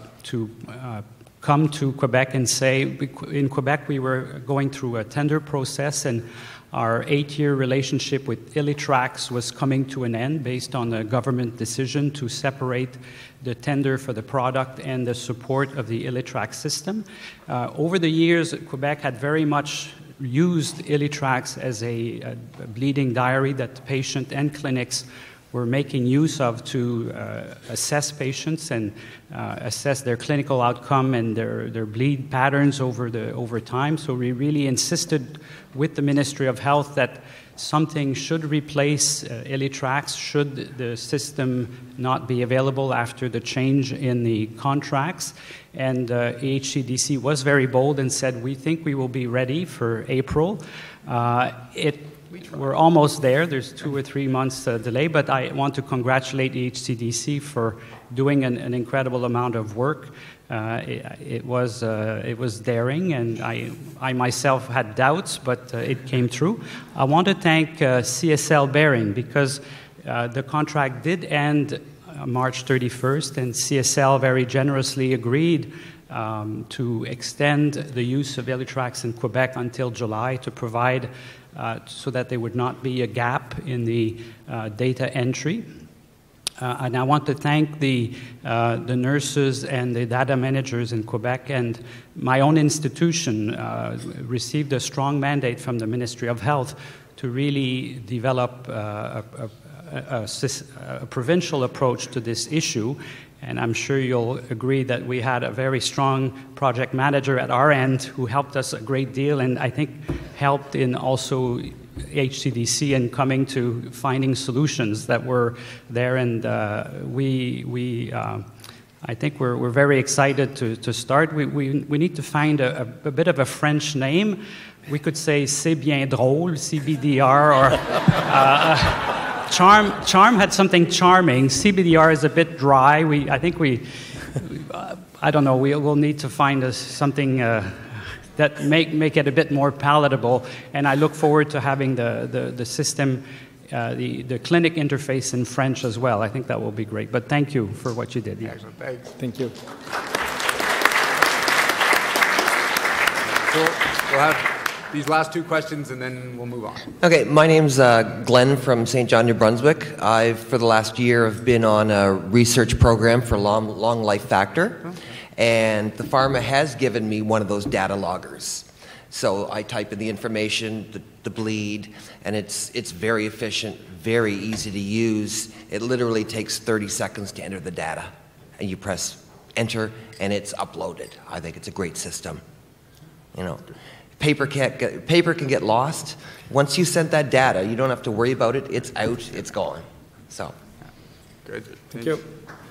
come to Quebec and say, in Quebec we were going through a tender process, and our 8-year relationship with Illutrax was coming to an end based on a government decision to separate the tender for the product and the support of the Illutrax system. Over the years, Quebec had very much used Illutrax as a bleeding diary that the patient and clinics were making use of to assess patients and assess their clinical outcome and their bleed patterns over time. So we really insisted with the Ministry of Health that something should replace Illutrax should the system not be available after the change in the contracts. And HCDC was very bold and said, we think we will be ready for April. We're almost there. There's 2 or 3 months delay, but I want to congratulate HCDC for doing an incredible amount of work. It was daring, and I myself had doubts, but it came through. I want to thank CSL Behring, because the contract did end March 31st, and CSL very generously agreed to extend the use of Illutrax in Quebec until July to provide so that there would not be a gap in the data entry. And I want to thank the nurses and the data managers in Quebec, and my own institution received a strong mandate from the Ministry of Health to really develop a provincial approach to this issue. And I'm sure you'll agree that we had a very strong project manager at our end who helped us a great deal, and I think helped in also HCDC in coming to finding solutions that were there. And I think we're very excited to start. We need to find a bit of a French name. We could say C'est bien drôle, CBDR, or Charm had something charming. CBDR is a bit dry. I don't know, we'll need to find something that make it a bit more palatable, and I look forward to having the system, the clinic interface in French as well. I think that will be great. But thank you for what you did. Yeah. Excellent, thanks. Thank you. So we'll have these last two questions, and then we'll move on. Okay, my name's Glenn from St. John, New Brunswick. For the last year, have been on a research program for long life factor. Okay. And the pharma has given me one of those data loggers. So I type in the information, the bleed, and it's very efficient, very easy to use. It literally takes 30 seconds to enter the data. And you press enter, and it's uploaded. I think it's a great system. You know, paper can get lost. Once you send that data, you don't have to worry about it. It's out, it's gone. So, good. Thank you.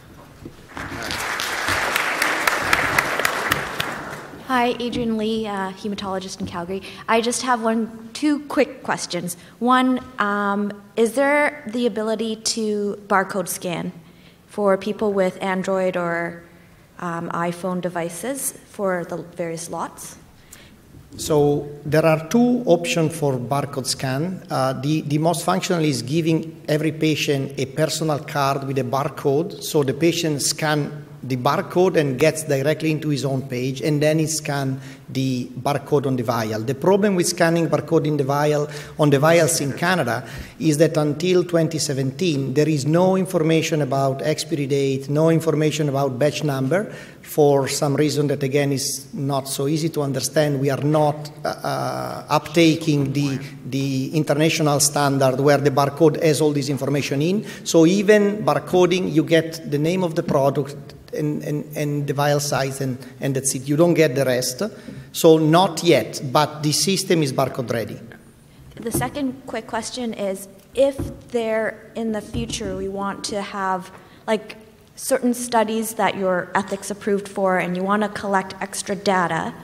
Hi, Adrian Lee, hematologist in Calgary. I just have two quick questions. One, is there the ability to barcode scan for people with Android or iPhone devices for the various lots? So there are two options for barcode scan. The most functional is giving every patient a personal card with a barcode, so the patient scans the barcode and gets directly into his own page, and then he scans the barcode on the vial. The problem with scanning barcode in the vial on the vials in Canada is that until 2017 there is no information about expiry date, no information about batch number. For some reason that again is not so easy to understand, we are not uptaking the international standard where the barcode has all this information in. So even barcoding, you get the name of the product and the vial size, and that's it. You don't get the rest. So not yet, but the system is barcode ready. The second quick question is, if there in the future we want to have like certain studies that you're ethics approved for and you want to collect extra data,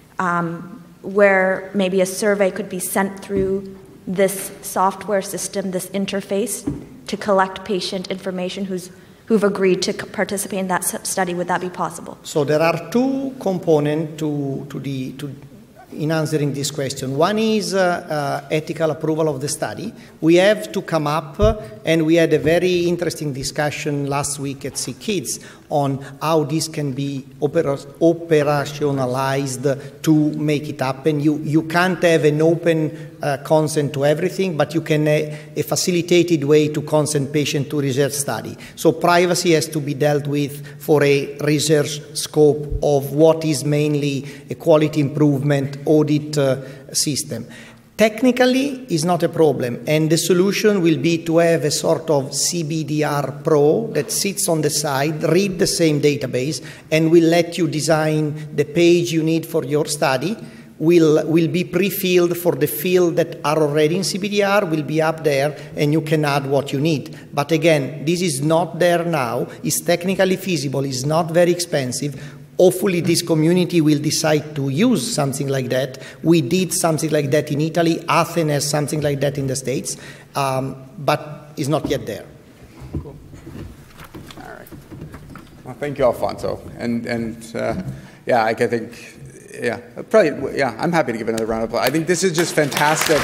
where maybe a survey could be sent through this software system, this interface, to collect patient information who've agreed to participate in that study, would that be possible? So there are two components in answering this question. One is ethical approval of the study. We have to come up, and we had a very interesting discussion last week at Sick Kids on how this can be operationalized to make it happen. You can't have an open consent to everything, but you can have a facilitated way to consent patient to research study. So privacy has to be dealt with for a research scope of what is mainly a quality improvement audit system. Technically, is not a problem, and the solution will be to have a sort of CBDR Pro that sits on the side, read the same database, and will let you design the page you need for your study. Will be pre-filled for the field that are already in CBDR, will be up there, and you can add what you need. But again, this is not there now. It's technically feasible. It's not very expensive. Hopefully this community will decide to use something like that. We did something like that in Italy. Athens has something like that in the States, but it's not yet there. Cool. All right. Well, thank you, Alfonso. And yeah, I think, yeah, probably, yeah, I'm happy to give another round of applause. I think this is just fantastic.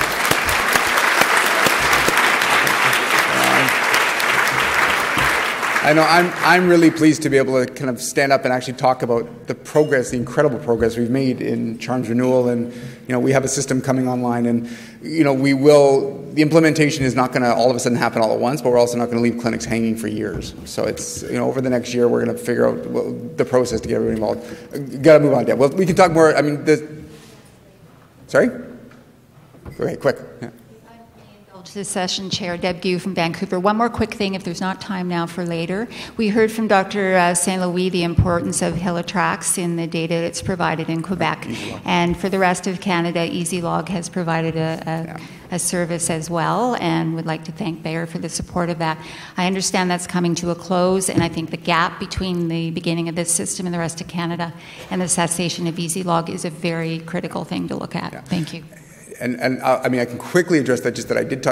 I know I'm really pleased to be able to kind of stand up and actually talk about the progress, the incredible progress we've made in Charms Renewal, and we have a system coming online, and the implementation is not going to all of a sudden happen all at once, but we're also not going to leave clinics hanging for years. So it's over the next year we're going to figure out the process to get everybody involved. Got to move on, Deb. Well, we can talk more. I mean, sorry. Okay, quick. Yeah. To the session chair, Deb Gu from Vancouver. One more quick thing, if there's not time now for later. We heard from Dr. St. Louis the importance of Hilitrax in the data that's provided in Quebec. And for the rest of Canada, EasyLog has provided a service as well, and would like to thank Bayer for the support of that. I understand that's coming to a close, and I think the gap between the beginning of this system in the rest of Canada and the cessation of EasyLog is a very critical thing to look at. Yeah. Thank you. And I mean, I can quickly address that, just that I did talk.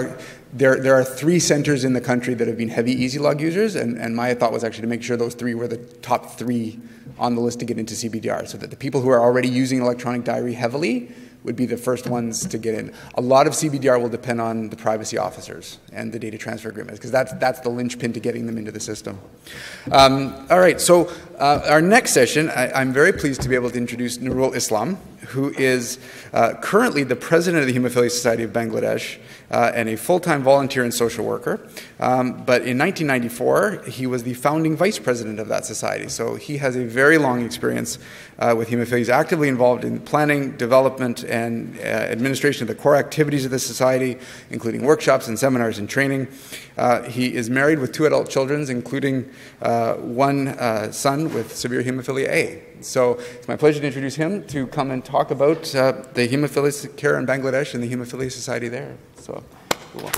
There are 3 centers in the country that have been heavy EasyLog users, and my thought was actually to make sure those 3 were the top 3 on the list to get into CBDR, so that the people who are already using electronic diary heavily would be the first ones to get in. A lot of CBDR will depend on the privacy officers and the data transfer agreements, because that's the linchpin to getting them into the system. All right, so our next session, I'm very pleased to be able to introduce Nurul Islam, who is currently the president of the Hemophilia Society of Bangladesh and a full-time volunteer and social worker. But in 1994, he was the founding vice president of that society. So he has a very long experience with hemophilia. He's actively involved in planning, development, and administration of the core activities of the society, including workshops and seminars and training. He is married with 2 adult children, including 1 son with severe hemophilia A. So it's my pleasure to introduce him to come and talk about the hemophilia care in Bangladesh and the Hemophilia Society there. So, cool.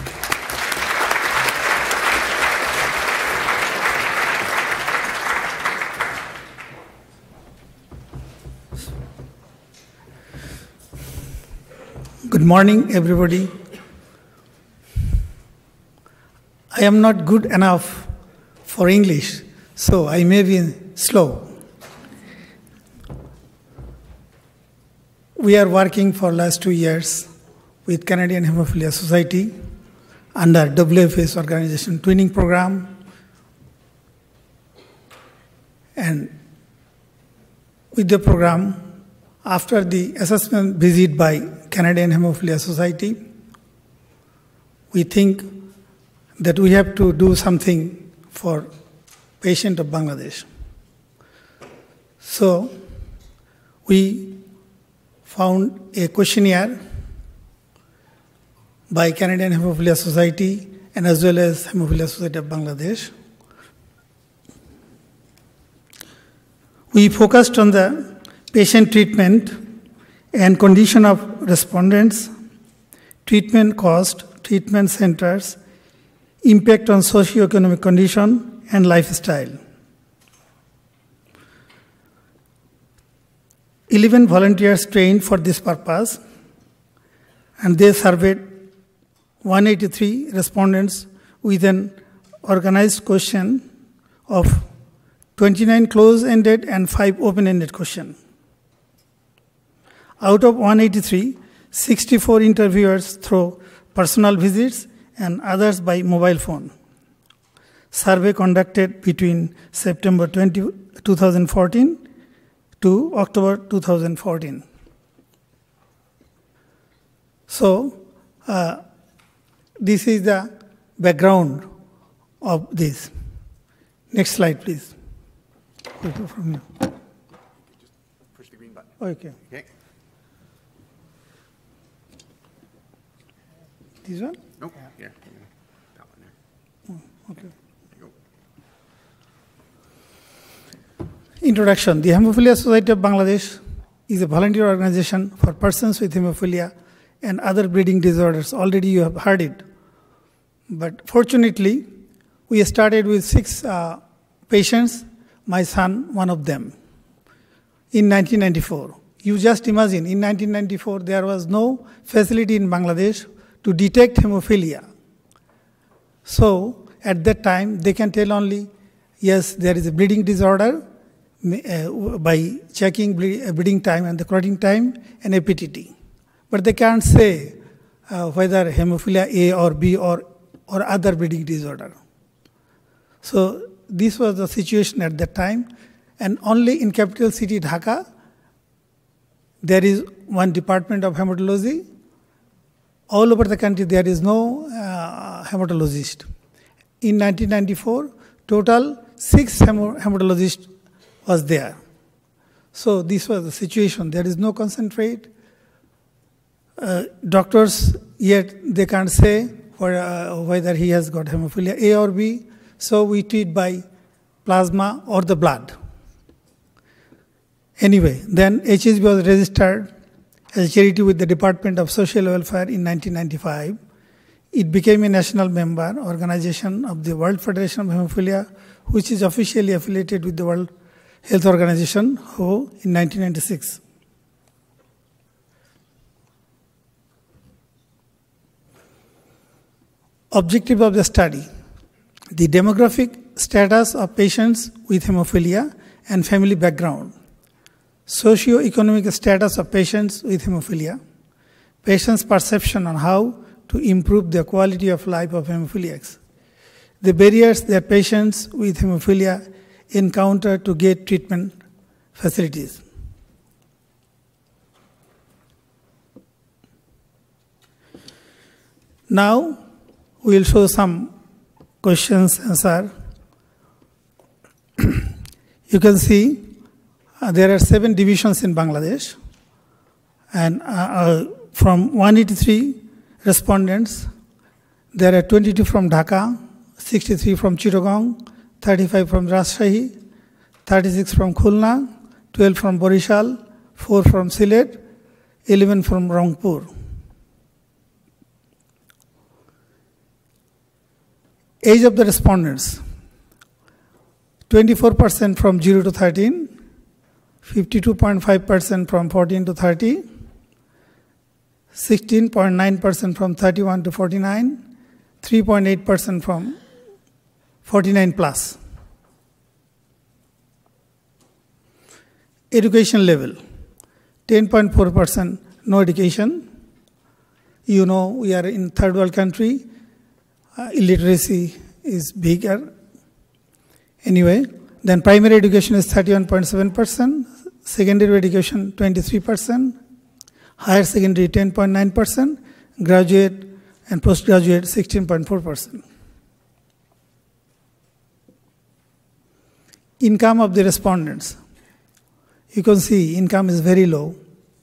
Good morning, everybody. I am not good enough for English, so I may be slow. We are working for last 2 years with Canadian Hemophilia Society under WFS organization twinning program, and with the program, after the assessment visit by Canadian Hemophilia Society, we think that we have to do something for patients of Bangladesh. So we found a questionnaire by Canadian Hemophilia Society and as well as Hemophilia Society of Bangladesh. We focused on the patient treatment and condition of respondents, treatment cost, treatment centers, impact on socioeconomic condition, and lifestyle. 11 volunteers trained for this purpose, and they surveyed 183 respondents with an organized question of 29 close-ended and 5 open-ended questions. Out of 183, 64 interviewers through personal visits and others by mobile phone. Survey conducted between September 2014 to October 2014. So, this is the background of this. Next slide, please. From here. Just push the green button. Okay. Okay. This one? Nope. Here. That one there. Okay. There you go. Introduction. The Hemophilia Society of Bangladesh is a volunteer organization for persons with hemophilia and other bleeding disorders. Already you have heard it. But fortunately, we started with 6 patients, my son, one of them, in 1994. You just imagine, in 1994, there was no facility in Bangladesh to detect hemophilia. So, at that time, they can tell only, yes, there is a bleeding disorder by checking bleeding time and the clotting time and APTT. But they can't say whether hemophilia A or B or other bleeding disorder. So, this was the situation at that time. And only in capital city Dhaka, there is one department of hematology. All over the country, there is no hematologist. In 1994, total 6 hematologists was there. So this was the situation. There is no concentrate. Doctors, yet they can't say whether he has got hemophilia A or B. So we treat by plasma or the blood. Anyway, then HSB was registered as a charity with the Department of Social Welfare in 1995. It became a national member organization of the World Federation of Hemophilia, which is officially affiliated with the World Health Organization, WHO, in 1996. Objective of the study: the demographic status of patients with hemophilia and family background, socio-economic status of patients with hemophilia, patients' perception on how to improve the quality of life of hemophiliacs, the barriers that patients with hemophilia encounter to get treatment facilities. Now, we will show some questions answer. You can see there are 7 divisions in Bangladesh, and from 183 respondents, there are 22 from Dhaka, 63 from Chittagong, 35 from Rajshahi, 36 from Khulna, 12 from Borishal, 4 from Sylhet, 11 from Rangpur. Age of the respondents: 24% from 0 to 13, 52.5% from 14 to 30, 16.9% from 31 to 49, 3.8% from 49 plus. Education level: 10.4% no education. You know, we are in third world country. Illiteracy is bigger. Anyway, then primary education is 31.7%, secondary education 23%, higher secondary 10.9%, graduate and postgraduate 16.4%. Income of the respondents: you can see income is very low.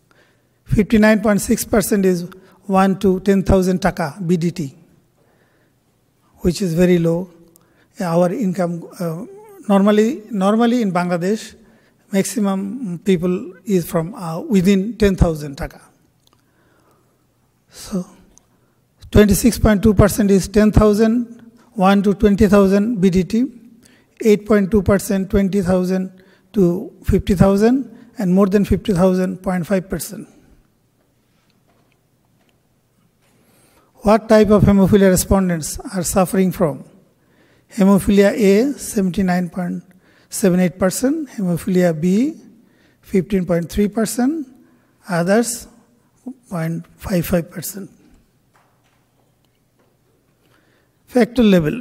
59.6% is 1 to 10,000 taka BDT, which is very low. Our income, normally in Bangladesh, maximum people is from within 10,000 taka. So 26.2% is 10,000, 1 to 20,000 BDT, 8.2% 20,000 to 50,000, and more than 50,000, 0.5%. What type of hemophilia respondents are suffering from? Hemophilia A, 79.78%, hemophilia B, 15.3%, others, 0.55%. Factor level: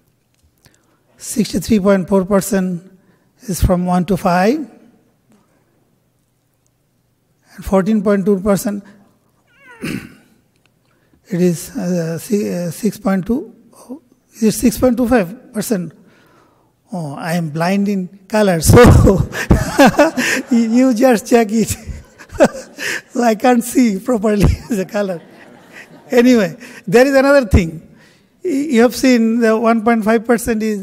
63.4% is from 1 to 5, and 14.2% it is 6.2. Is it 6.25%? Oh, I am blind in color, so you just check it. So I can't see properly the color. Anyway, there is another thing. You have seen the 1.5% is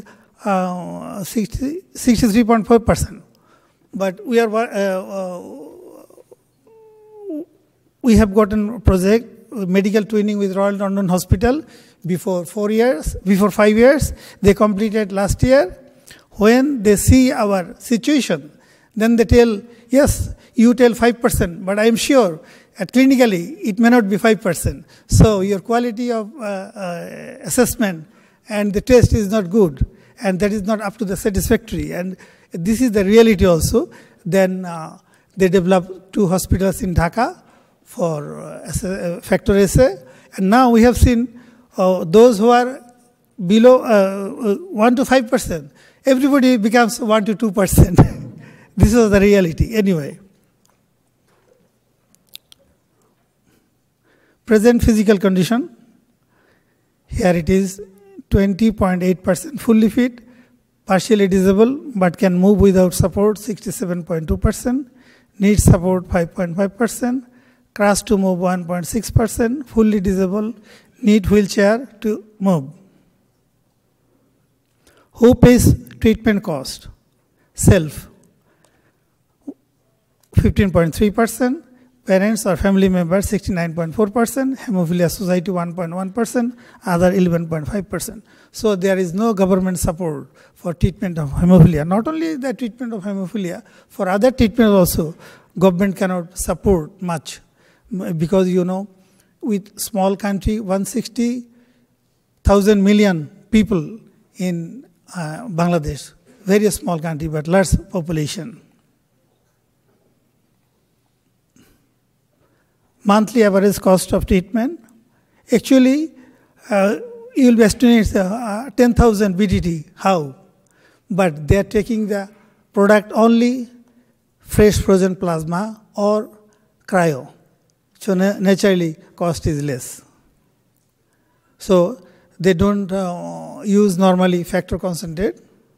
63.4%. But we have gotten a project, medical twinning with Royal London Hospital, before 5 years. They completed last year. When they see our situation, then they tell, yes, you tell 5%, but I am sure clinically it may not be 5%. So your quality of assessment and the test is not good, and that is not up to the satisfactory. And this is the reality also. Then they developed 2 hospitals in Dhaka for factor assay. And now we have seen those who are below 1 to 5%, everybody becomes 1 to 2%. This is the reality. Anyway, present physical condition, here it is 20.8% fully fit, partially disabled but can move without support 67.2%, needs support 5.5%, crash to move 1.6%, fully disabled, need wheelchair to move. Who pays treatment cost? Self, 15.3%, parents or family members 69.4%, Hemophilia Society 1.1%, other 11.5%. So there is no government support for treatment of hemophilia. Not only the treatment of hemophilia, for other treatment also, government cannot support much. Because, you know, with small country, 160 1,000 million people in Bangladesh. Very small country, but large population. Monthly average cost of treatment. Actually, you will be estimating 10,000 BDT. How? But they are taking the product only fresh frozen plasma or cryo. So naturally, cost is less. So they don't use normally factor concentrate.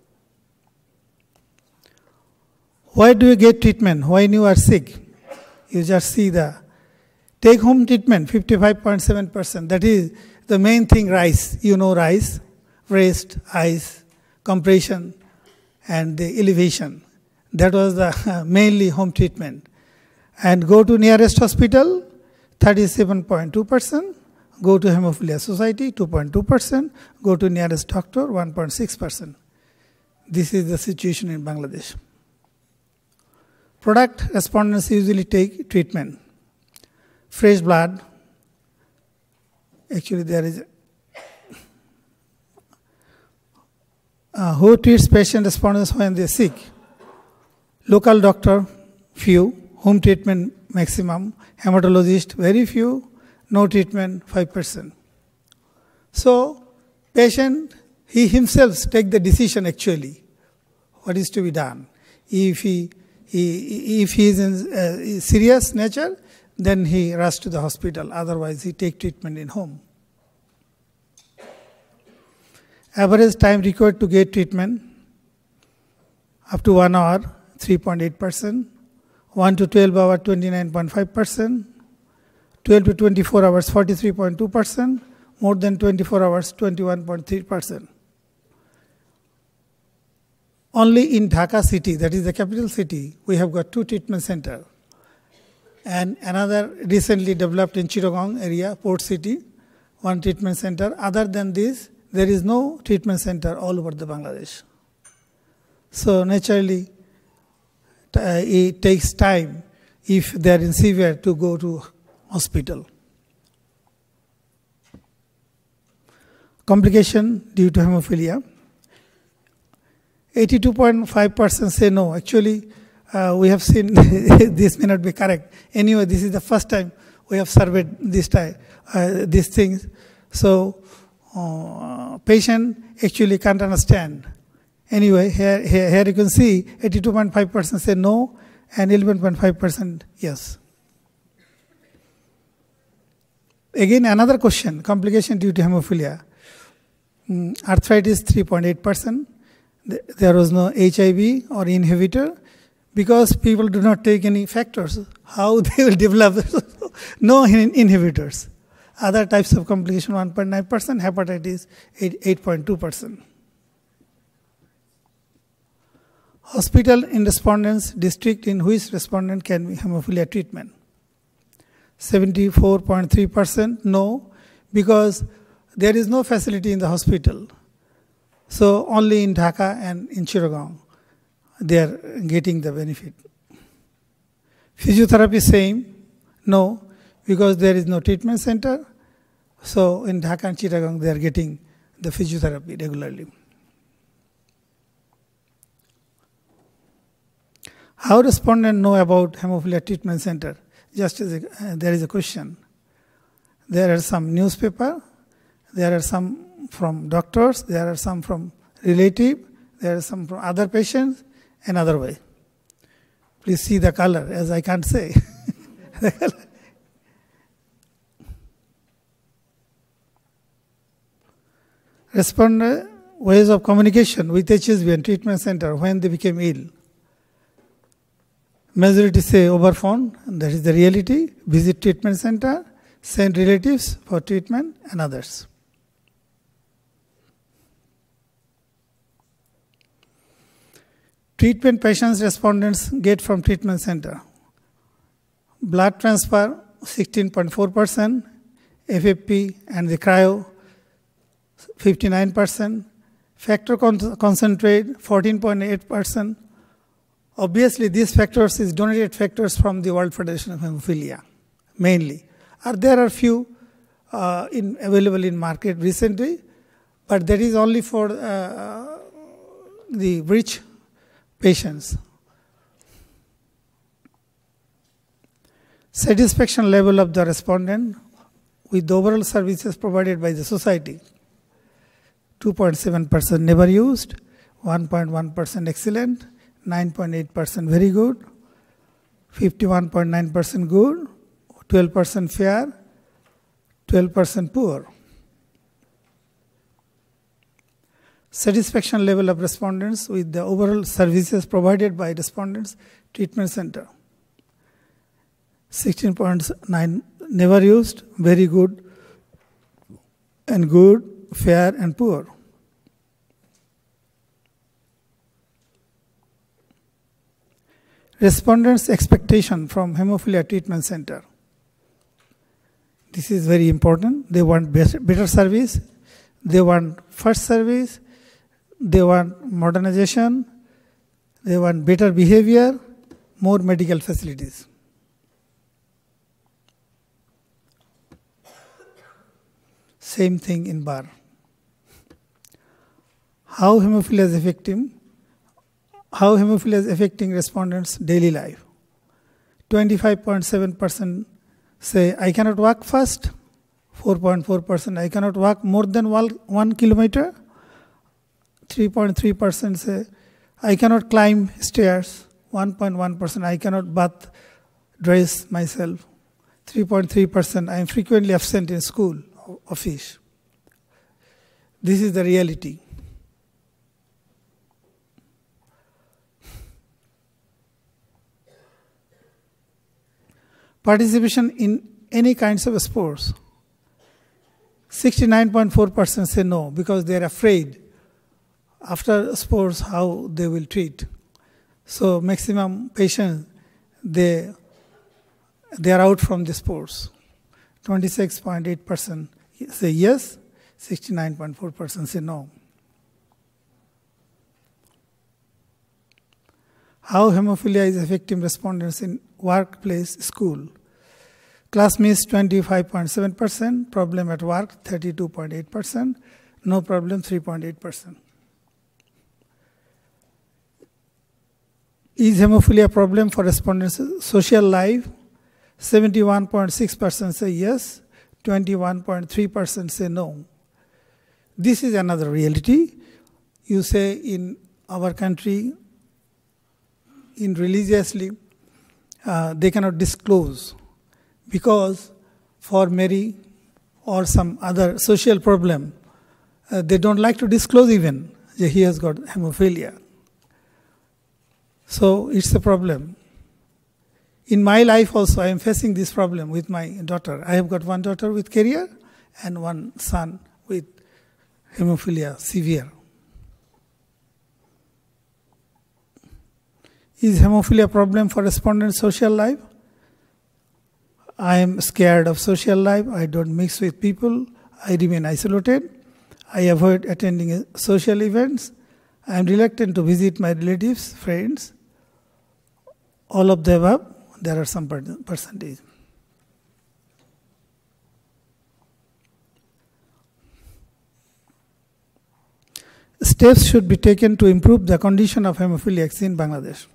Why do you get treatment? When you are sick? You just see the take-home treatment, 55.7%. That is the main thing, rice. You know rice, rest, ice, compression, and the elevation. That was the mainly home treatment. And go to nearest hospital, 37.2%. Go to Hemophilia Society, 2.2%. Go to nearest doctor, 1.6%. This is the situation in Bangladesh. Product respondents usually take treatment. Fresh blood. Actually, there is who treats patient respondents when they are sick? Local doctor, few. Home treatment, maximum. Hematologist, very few. No treatment, 5%. So, patient, he himself take the decision actually, what is to be done. If he is in serious nature, then he rush to the hospital. Otherwise, he take treatment in home. Average time required to get treatment, up to 1 hour, 3.8%. 1 to 12 hours, 29.5%. 12 to 24 hours, 43.2%. More than 24 hours, 21.3%. Only in Dhaka city, that is the capital city, we have got 2 treatment centers. And another recently developed in Chittagong area, Port City, 1 treatment center. Other than this, there is no treatment center all over the Bangladesh. So naturally, it takes time if they are in severe to go to hospital. Complication due to hemophilia. 82.5% say no. Actually, we have seen this may not be correct. Anyway, this is the first time we have surveyed these things. So, patient actually can't understand. Anyway, here you can see 82.5% say no and 11.5% yes. Again, another question, complication due to hemophilia. Arthritis 3.8%. There was no HIV or inhibitor because people do not take any factors. How they will develop? No inhibitors. Other types of complication 1.9%, hepatitis 8.2%. Hospital in respondents, district in which respondent can be hemophilia treatment. 74.3% no, because there is no facility in the hospital. So only in Dhaka and in Chittagong, they are getting the benefit. Physiotherapy same, no, because there is no treatment center. So in Dhaka and Chittagong, they are getting the physiotherapy regularly. How respondents know about hemophilia treatment center? Just as there is a question. There are some newspaper, there are some from doctors, there are some from relative, there are some from other patients, another way. Please see the color, as I can't say. Respondent ways of communication with HSV and treatment center when they became ill. Majority say over phone, and that is the reality. Visit treatment center, send relatives for treatment and others. Treatment patients respondents get from treatment center. Blood transfer 16.4%, FFP and the cryo 59%, factor concentrate 14.8%. Obviously, these factors is donated factors from the World Federation of Hemophilia, mainly. There are few available in market recently, but that is only for the rich patients. Satisfaction level of the respondent with the overall services provided by the society. 2.7% never used, 1.1% excellent, 9.8% very good, 51.9% good, 12% fair, 12% poor. Satisfaction level of respondents with the overall services provided by respondents treatment center. 16.9 never used, very good and good, fair and poor. Respondents' expectation from hemophilia treatment center. This is very important. They want better service. They want first service. They want modernization. They want better behavior, more medical facilities. Same thing in BAR. How hemophilia is affecting respondents' daily life. 25.7% say, I cannot walk fast. 4.4%, I cannot walk more than 1 kilometer. 3.3% say, I cannot climb stairs. 1.1%, I cannot bath, dress myself. 3.3%, I am frequently absent in school, office. This is the reality. Participation in any kinds of sports. 69.4% say no because they are afraid after sports how they will treat. So maximum patients, they are out from the sports. 26.8% say yes, 69.4% say no. How hemophilia is affecting respondents in workplace, school. Classmates 25.7%, problem at work 32.8%, no problem 3.8%. Is hemophilia a problem for respondents' social life? 71.6% say yes, 21.3% say no. This is another reality. You say in our country, in religiously, they cannot disclose because for Mary or some other social problem, they don't like to disclose even that he has got hemophilia. So it's a problem. In my life also, I am facing this problem with my daughter. I have got one daughter with carrier and one son with hemophilia severe. Is hemophilia a problem for respondents' social life? I am scared of social life. I don't mix with people. I remain isolated. I avoid attending social events. I am reluctant to visit my relatives, friends. All of the above, there are some percentage. Steps should be taken to improve the condition of hemophiliacs in Bangladesh.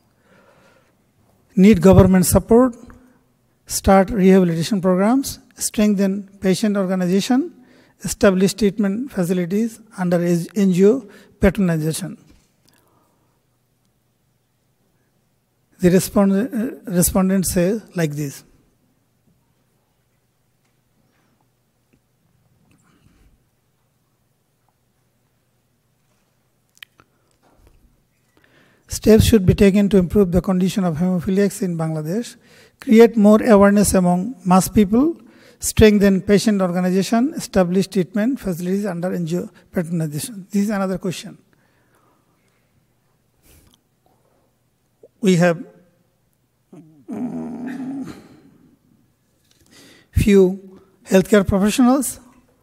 Need government support, start rehabilitation programs, strengthen patient organization, establish treatment facilities under NGO patronization. The respondents say like this. Steps should be taken to improve the condition of hemophiliacs in Bangladesh, create more awareness among mass people, strengthen patient organization, establish treatment facilities under NGO patronization. This is another question. We have few healthcare professionals.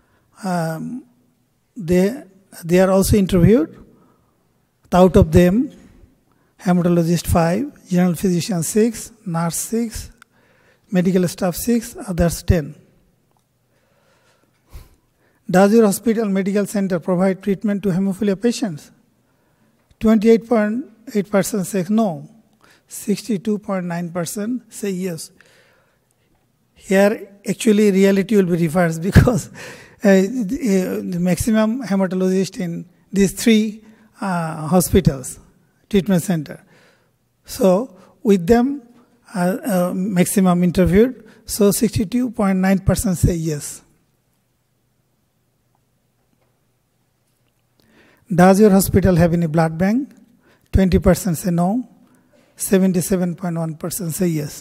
They are also interviewed. Out of them, hematologist 5, general physician 6, nurse 6, medical staff 6, others 10. Does your hospital medical center provide treatment to hemophilia patients? 28.8% say no. 62.9% say yes. Here, actually, reality will be reversed because the maximum hematologist in these three hospitals, treatment center. So, with them, maximum interviewed, so 62.9% say yes. Does your hospital have any blood bank? 20% say no. 77.1% say yes.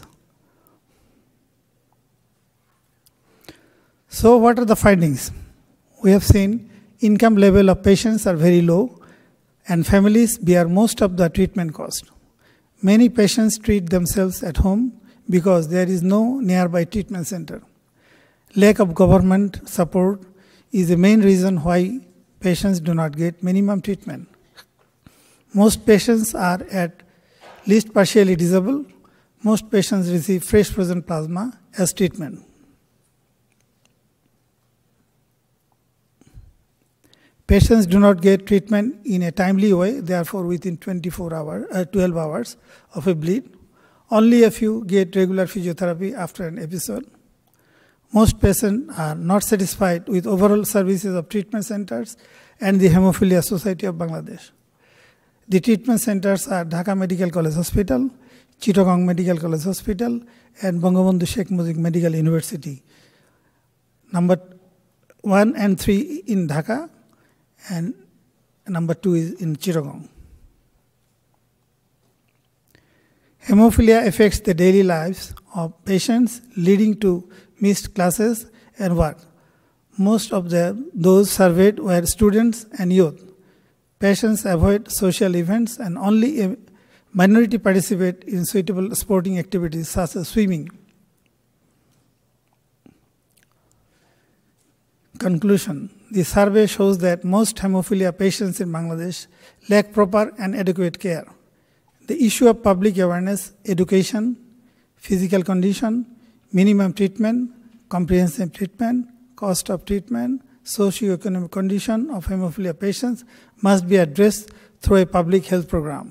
So what are the findings? We have seen income level of patients are very low and families bear most of the treatment cost. Many patients treat themselves at home because there is no nearby treatment center. Lack of government support is the main reason why patients do not get minimum treatment. Most patients are at least partially disabled. Most patients receive fresh frozen plasma as treatment. Patients do not get treatment in a timely way, therefore within 12 hours of a bleed. Only a few get regular physiotherapy after an episode. Most patients are not satisfied with overall services of treatment centers and the Hemophilia Society of Bangladesh. The treatment centers are Dhaka Medical College Hospital, Chittagong Medical College Hospital, and Bangabandhu Sheikh Mujib Medical University. Number 1 and 3 in Dhaka, and number 2 is in Chittagong. Hemophilia affects the daily lives of patients, leading to missed classes and work. Most of those surveyed were students and youth. Patients avoid social events and only a minority participate in suitable sporting activities such as swimming. Conclusion. The survey shows that most hemophilia patients in Bangladesh lack proper and adequate care. The issue of public awareness, education, physical condition, minimum treatment, comprehensive treatment, cost of treatment, socio-economic condition of hemophilia patients must be addressed through a public health program.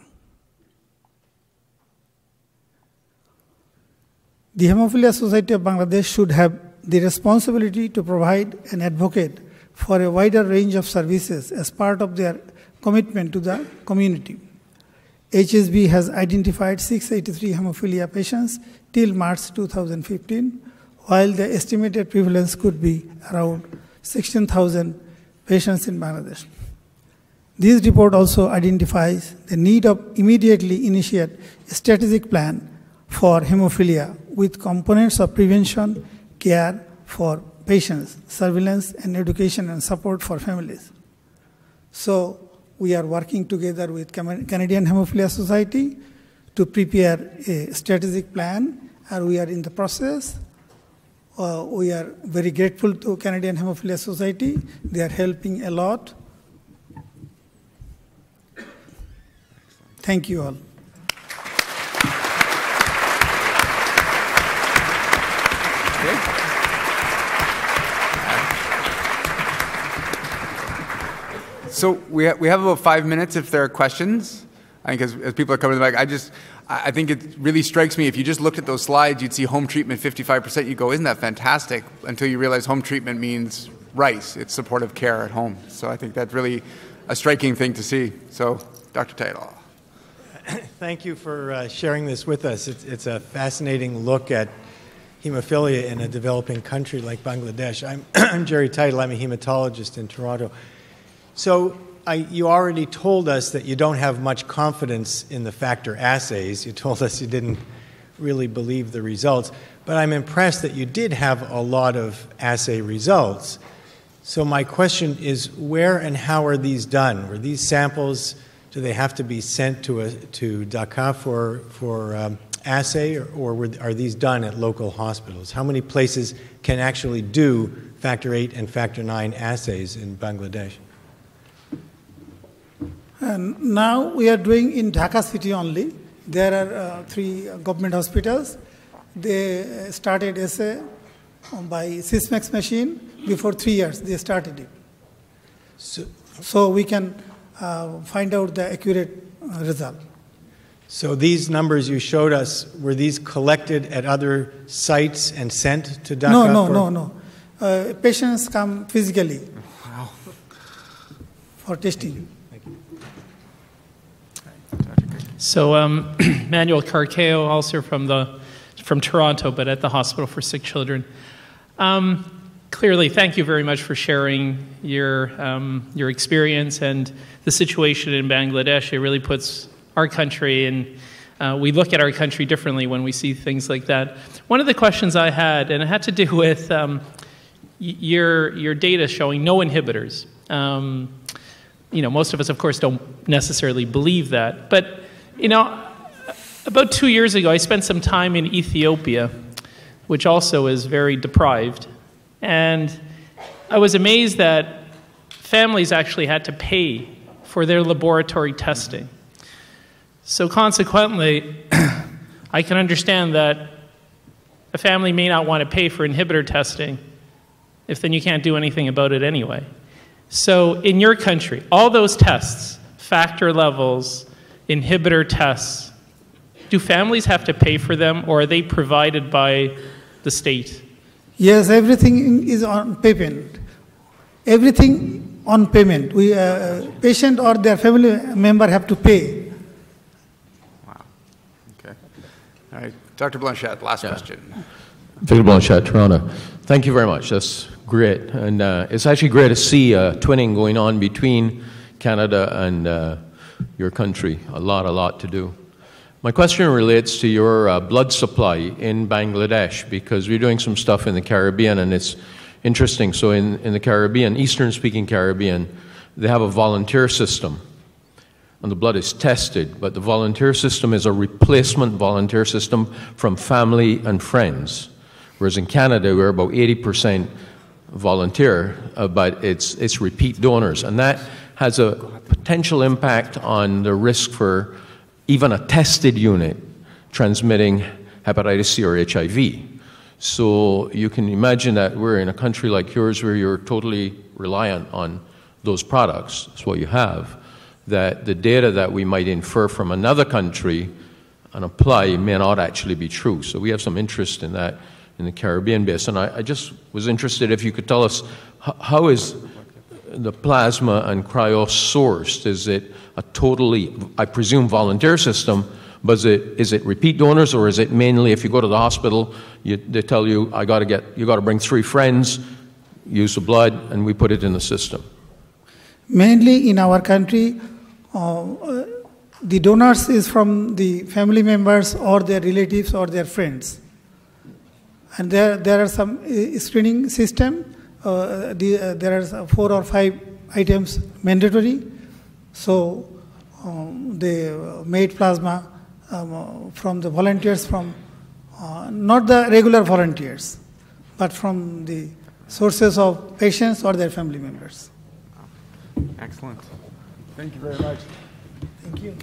The Hemophilia Society of Bangladesh should have the responsibility to provide and advocate for a wider range of services as part of their commitment to the community. HSB has identified 683 hemophilia patients till March 2015, while the estimated prevalence could be around 16,000 patients in Bangladesh. This report also identifies the need of immediately initiate a strategic plan for hemophilia with components of prevention, care for patients, surveillance and education and support for families. So we are working together with Canadian Hemophilia Society to prepare a strategic plan, and we are in the process. We are very grateful to Canadian Hemophilia Society. They are helping a lot. Thank you all. So we have about 5 minutes if there are questions. I think as people are coming back, I think it really strikes me, if you just looked at those slides, you'd see home treatment 55%, you'd go, isn't that fantastic? Until you realize home treatment means RICE, it's supportive care at home. So I think that's really a striking thing to see. So, Dr. Taylor. Thank you for sharing this with us. It's a fascinating look at hemophilia in a developing country like Bangladesh. I'm Jerry Title, I'm a hematologist in Toronto. So you already told us that you don't have much confidence in the factor assays. You told us you didn't really believe the results. But I'm impressed that you did have a lot of assay results. So my question is, where and how are these done? Were these samples, do they have to be sent to Dhaka for assay, or are these done at local hospitals? How many places can actually do factor 8 and factor 9 assays in Bangladesh? And now we are doing in Dhaka city only. There are 3 government hospitals. They started assay by Sysmex machine before 3 years. They started it. So we can find out the accurate result. So these numbers you showed us, were these collected at other sites and sent to DACA? No. Patients come physically for testing. Thank you. So Manuel Carqueo, also from Toronto, but at the Hospital for Sick Children. Clearly, thank you very much for sharing your experience and the situation in Bangladesh. It really puts our country in. We look at our country differently when we see things like that. One of the questions I had, and it had to do with your data showing no inhibitors. Most of us, of course, don't necessarily believe that. But, about 2 years ago, I spent some time in Ethiopia, which also is very deprived. And I was amazed that families actually had to pay for their laboratory testing. So consequently, I can understand that a family may not want to pay for inhibitor testing if then you can't do anything about it anyway. So in your country, all those tests, factor levels, inhibitor tests, do families have to pay for them, or are they provided by the state? Yes, everything is on payment. Everything on payment. Patient or their family member have to pay. Wow. Okay. All right. Dr. Blanchette, last question. Victor Blanchette, Toronto. Thank you very much. That's great. And it's actually great to see twinning going on between Canada and your country. A lot to do. My question relates to your blood supply in Bangladesh, because we're doing some stuff in the Caribbean, and it's interesting. So in the Caribbean, Eastern-speaking Caribbean, they have a volunteer system, and the blood is tested, but the volunteer system is a replacement volunteer system from family and friends, whereas in Canada, we're about 80% volunteer, but it's repeat donors, and that has a potential impact on the risk for even a tested unit transmitting hepatitis C or HIV. So you can imagine that we're in a country like yours where you're totally reliant on those products. That's what you have. That the data that we might infer from another country and apply may not actually be true. So we have some interest in that in the Caribbean basin. I just was interested if you could tell us how is the plasma and cryo sourced? Is it a totally, I presume, volunteer system, but is it repeat donors, or is it mainly if you go to the hospital, they tell you, you got to bring 3 friends, use the blood, and we put it in the system? Mainly in our country, the donors is from the family members or their relatives or their friends. And there are some screening system. There are 4 or 5 items mandatory. So they made plasma from the volunteers, from not the regular volunteers, but from the sources of patients or their family members. Excellent. Thank you very much. Thank you.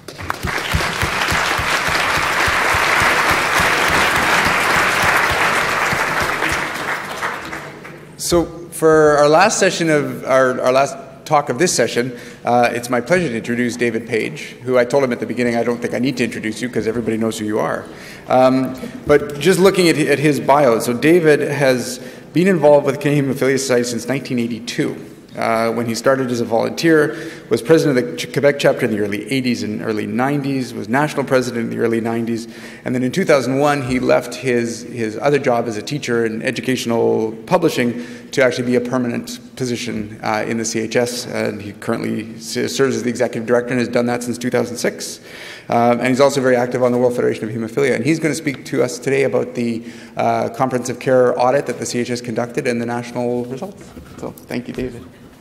So for our last session of our last talk of this session, it's my pleasure to introduce David Page, who I told him at the beginning I don't think I need to introduce you because everybody knows who you are. But just looking at his bio, so David has been involved with Canadian Hemophilia Society since 1982. When he started as a volunteer, was president of the Quebec chapter in the early 80s and early 90s, was national president in the early 90s, and then in 2001 he left his other job as a teacher in educational publishing to actually be a permanent position in the CHS, and he currently serves as the executive director and has done that since 2006. And he's also very active on the World Federation of Hemophilia, and he's going to speak to us today about the comprehensive care audit that the CHS conducted and the national results. So thank you, David.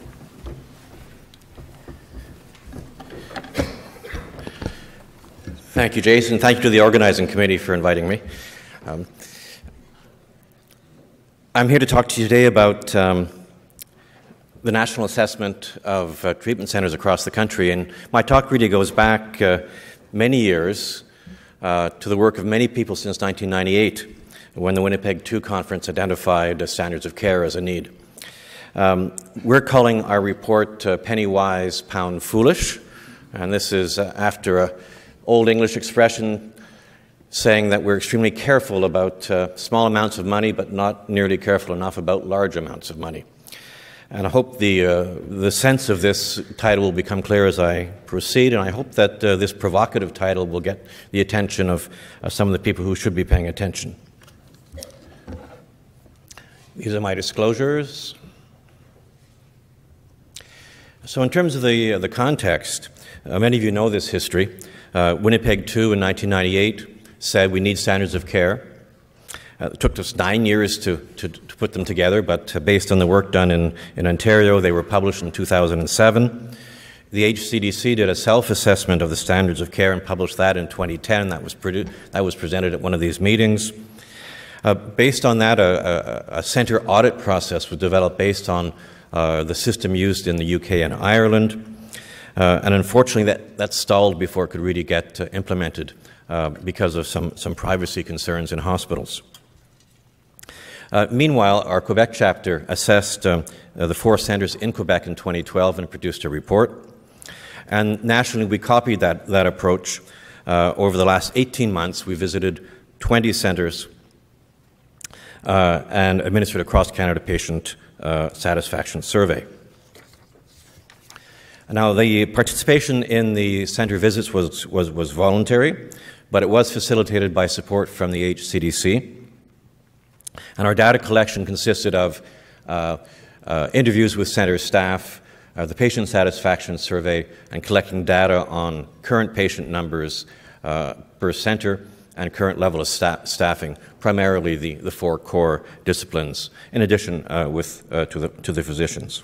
Thank you, Jason. Thank you to the organizing committee for inviting me. I'm here to talk to you today about the national assessment of treatment centers across the country. And my talk really goes back many years to the work of many people since 1998. when the Winnipeg 2 conference identified standards of care as a need. We're calling our report penny wise, pound foolish, and this is after an old English expression saying that we're extremely careful about small amounts of money, but not nearly careful enough about large amounts of money. And I hope the sense of this title will become clear as I proceed, and I hope that this provocative title will get the attention of some of the people who should be paying attention. These are my disclosures. So in terms of the context, many of you know this history. Winnipeg 2 in 1998 said we need standards of care. It took us 9 years to put them together, but based on the work done in Ontario, they were published in 2007. The HCDC did a self-assessment of the standards of care and published that in 2010. That was presented at one of these meetings. Based on that, a centre audit process was developed based on the system used in the UK and Ireland. And unfortunately, that stalled before it could really get implemented because of some privacy concerns in hospitals. Meanwhile, our Quebec chapter assessed the 4 centres in Quebec in 2012 and produced a report. And nationally, we copied that approach. Over the last 18 months, we visited 20 centres and administered a cross-Canada patient satisfaction survey. Now, the participation in the centre visits was voluntary, but it was facilitated by support from the HCDC. And our data collection consisted of interviews with centre staff, the patient satisfaction survey, and collecting data on current patient numbers per centre and current level of staffing, primarily the 4 core disciplines, in addition to the physicians.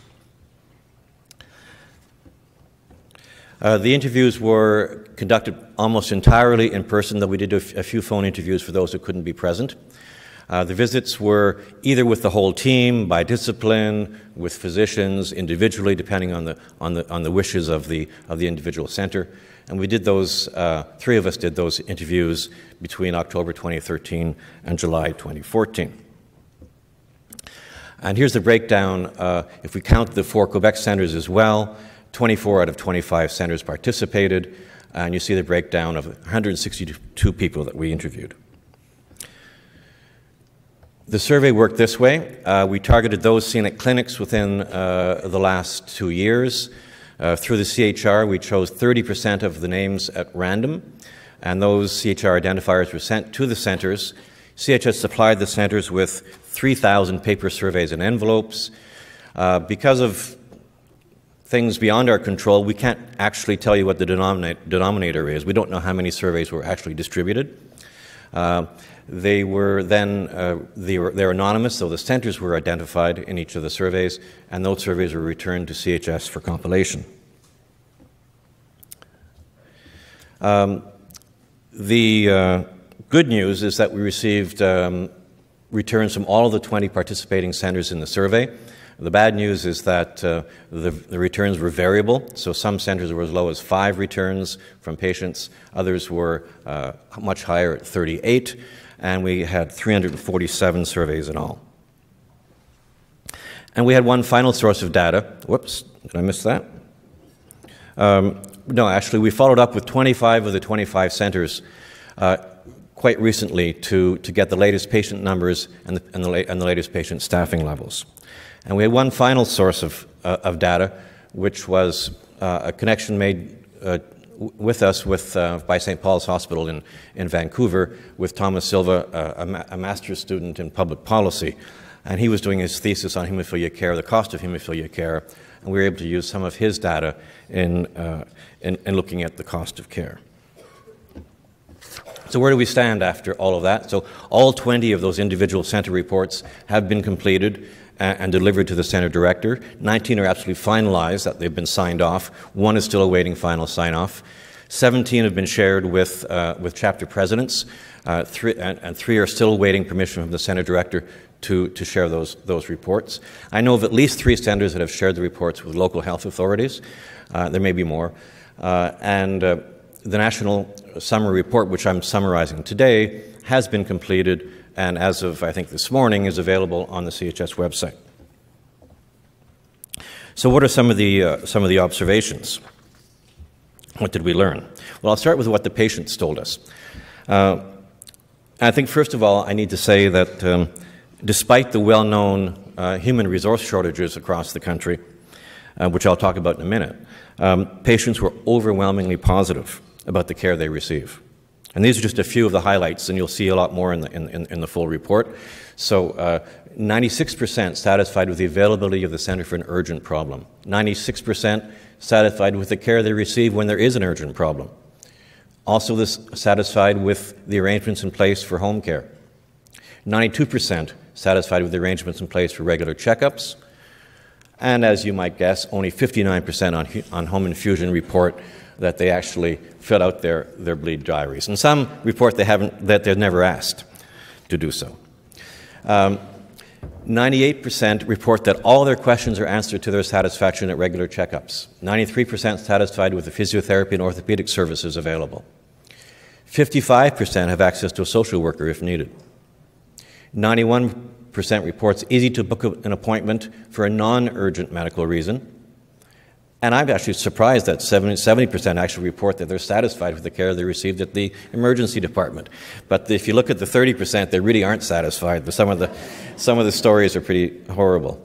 The interviews were conducted almost entirely in person, though we did a few phone interviews for those who couldn't be present. The visits were either with the whole team, by discipline, with physicians, individually, depending on the wishes of the individual centre. And we did those. 3 of us did those interviews between October 2013 and July 2014. And here's the breakdown. If we count the 4 Quebec centres as well, 24 out of 25 centres participated, and you see the breakdown of 162 people that we interviewed. The survey worked this way. We targeted those seen at clinics within the last 2 years. Through the CHR, we chose 30% of the names at random, and those CHR identifiers were sent to the centres. CHS supplied the centres with 3,000 paper surveys and envelopes. Because of things beyond our control, we can't actually tell you what the denominator is. We don't know how many surveys were actually distributed. They were then, they're anonymous, so the centres were identified in each of the surveys, and those surveys were returned to CHS for compilation. The good news is that we received returns from all of the 20 participating centres in the survey. The bad news is that the returns were variable, so some centres were as low as 5 returns from patients, others were much higher at 38, and we had 347 surveys in all. And we had one final source of data. Whoops, did I miss that? No, actually, we followed up with 25 of the 25 centres quite recently to get the latest patient numbers and the latest patient staffing levels. And we had one final source of data, which was a connection made with us by St. Paul's Hospital in Vancouver with Thomas Silva, a master's student in public policy. And he was doing his thesis on hemophilia care, the cost of hemophilia care, and we were able to use some of his data in looking at the cost of care. So where do we stand after all of that? So all 20 of those individual centre reports have been completed and delivered to the centre director. 19 are absolutely finalized, that they've been signed off. 1 is still awaiting final sign-off. 17 have been shared with chapter presidents, and 3 are still awaiting permission from the centre director to share those reports. I know of at least 3 centres that have shared the reports with local health authorities. There may be more. The national summary report, which I'm summarizing today, has been completed and as of, I think, this morning, is available on the CHS website. So what are some of the observations? What did we learn? Well, I'll start with what the patients told us. I think, first of all, I need to say that despite the well-known human resource shortages across the country, which I'll talk about in a minute, patients were overwhelmingly positive about the care they receive. And these are just a few of the highlights, and you'll see a lot more in the full report. So 96% satisfied with the availability of the Centre for an Urgent Problem. 96% satisfied with the care they receive when there is an urgent problem. Also satisfied with the arrangements in place for home care. 92% satisfied with the arrangements in place for regular checkups. And as you might guess, only 59% on home infusion report that they actually fill out their bleed diaries. And some report that they've never asked to do so. 98% report that all their questions are answered to their satisfaction at regular checkups. 93% satisfied with the physiotherapy and orthopedic services available. 55% have access to a social worker if needed. 91% reports easy to book an appointment for a non-urgent medical reason. And I'm actually surprised that 70% actually report that they're satisfied with the care they received at the emergency department. But if you look at the 30%, they really aren't satisfied. Some of the stories are pretty horrible.